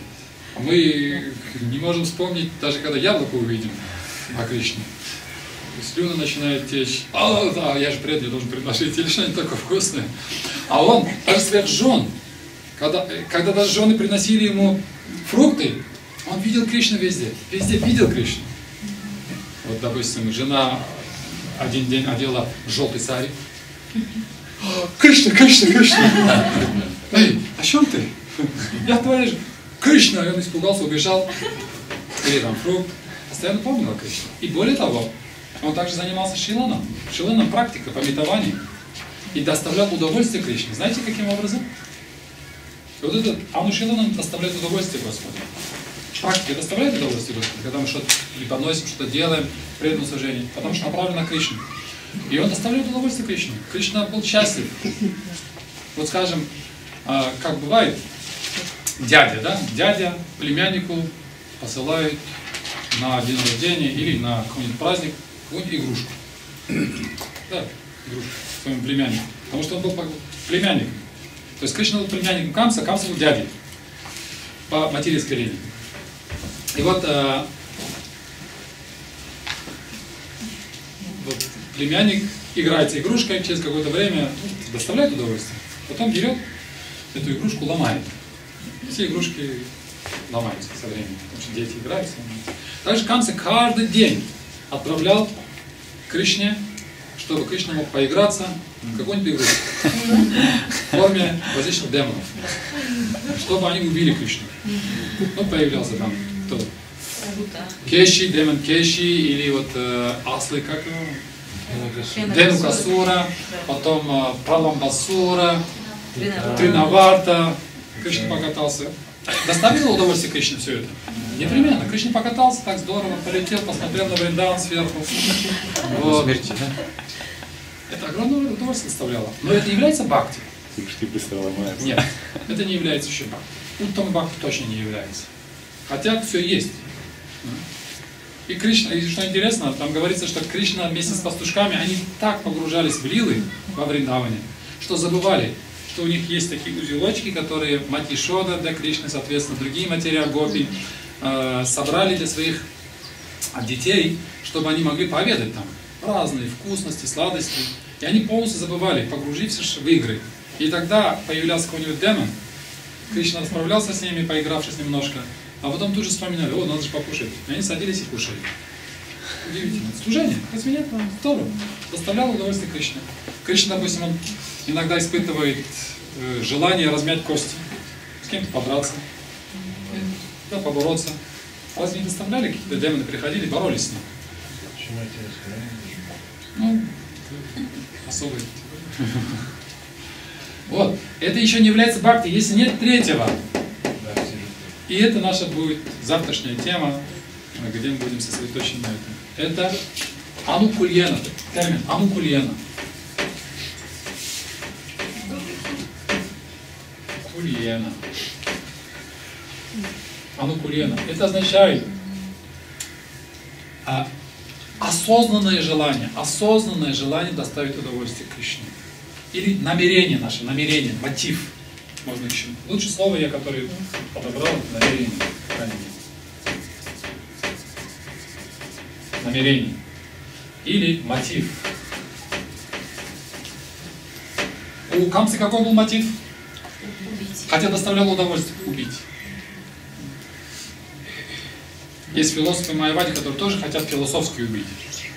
Мы не можем вспомнить, даже когда яблоко увидим, о Кришне. и слюна начинает течь. А, да, я же пред, я должен предложить, или что-нибудь такое вкусное. А он, даже своих жен, когда, когда даже жены приносили ему фрукты, он видел Кришну везде, везде видел Кришну. Вот, допустим, жена один день одела желтый сари. Кришна, Кришна, Кришна. Эй, о чем ты? Я твоя же. Кришна. И он испугался, убежал. Или там фрукт. Постоянно помнил о Кришне. И более того, он также занимался шиланом. Шиланом практика, пометование. И доставлял удовольствие Кришне. Знаете, каким образом? И вот этот анушиланам доставляет удовольствие Господу. Практика доставляет удовольствие Господу, когда мы что-то преподносим, что-то делаем, преданное служение, потому что направлено на Кришну. И он доставляет удовольствие Кришне. Кришна был счастлив. Вот скажем, как бывает, дядя, да? Дядя племяннику посылает на день рождения или на какой-нибудь праздник какую-нибудь игрушку. Да, игрушку своему племяннику. Потому что он был племянником. То есть Кришна был племянником Камса, Камса был дядей по материнской линии. И вот, э, вот племянник играется игрушкой, через какое-то время доставляет удовольствие. Потом берет эту игрушку, ломает. Все игрушки ломаются со временем, потому что дети играют. Также Камса каждый день отправлял Кришне, чтобы Кришна мог поиграться в какую-нибудь игрушку в форме различных демонов, чтобы они убили Кришну. Ну, появлялся там кто? Кеши, демон Кеши, или вот э, аслы, как его? Денукасура, потом э, Праламбасура, Тринаварта. Кришна покатался. Доставило удовольствие Кришне все это? Непременно. Кришна покатался так здорово, полетел, посмотрел на Вриндаван сверху. Вот. Это огромное удовольствие доставляло. Но это не является бхакти. Нет, это не является еще бхакти. Уттам бхакти точно не является. Хотя все есть. И Кришна, и что интересно, там говорится, что Кришна вместе с пастушками, они так погружались в лилы во Вриндаване, что забывали, что у них есть такие узелочки, которые мать Ишода для Кришны, соответственно, другие материя Гопи, э, собрали для своих детей, чтобы они могли поведать там разные вкусности, сладости. И они полностью забывали, погрузившись в игры. И тогда появлялся какой-нибудь демон, Кришна расправлялся с ними, поигравшись немножко, а потом тут же вспоминали, о, надо же покушать. И они садились и кушали. Удивительно. Служение. Разве нет? Здорово. Доставляло удовольствие Кришне. Кришна, допустим, он иногда испытывает э, желание размять кости, с кем-то подраться, да, побороться. Разве не доставляли какие-то демоны, приходили, боролись с ним? Ну, особый. Вот. Это еще не является бхакти, если нет третьего. И это наша будет завтрашняя тема, где мы будем сосредоточены на этом. Это анукульена, термин анукульена. Кульена. Анукульена. Это означает а, осознанное желание, осознанное желание доставить удовольствие Кришне. Или намерение наше, намерение, мотив. Можно еще. Лучшее слово я, которое подобрал, намерение. Намерение. Или мотив. У Камсы какой был мотив? Убить. Хотя доставлял удовольствие убить. Есть философы Майявади, которые тоже хотят философски убить.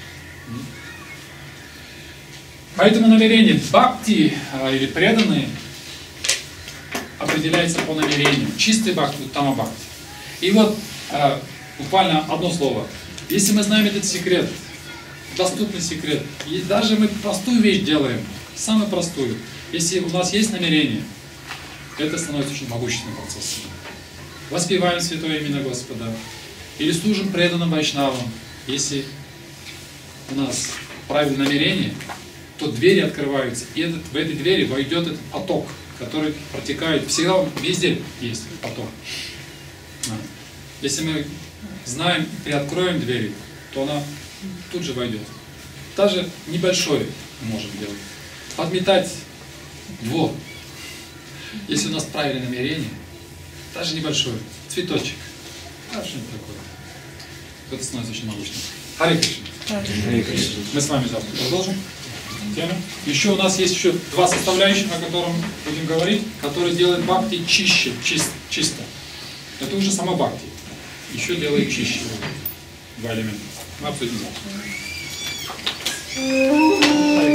Поэтому намерение бхакти или преданные определяется по намерению. Чистый бхакти, уттама бхакти. И вот буквально одно слово. Если мы знаем этот секрет, доступный секрет, и даже мы простую вещь делаем, самую простую, если у нас есть намерение, это становится очень могущественным процессом. Воспеваем святое имя Господа, или служим преданным вайшнавам. Если у нас правильное намерение, то двери открываются, и этот, в этой двери войдет этот поток, который протекает. Всегда везде есть поток. Если мы знаем и приоткроем двери, то она тут же войдет. Даже небольшое мы можем делать. Подметать двор. Если у нас правильное намерение, даже небольшое, цветочек, а что-нибудь такое, это становится очень могущественным. Харе Кришна. Мы с вами завтра продолжим тему. Еще у нас есть еще два составляющих, о котором будем говорить, которые делают бхакти чище, чист, чисто. Это уже сама бхакти. Еще делает чище. Два элемента. Мы обсудим завтра.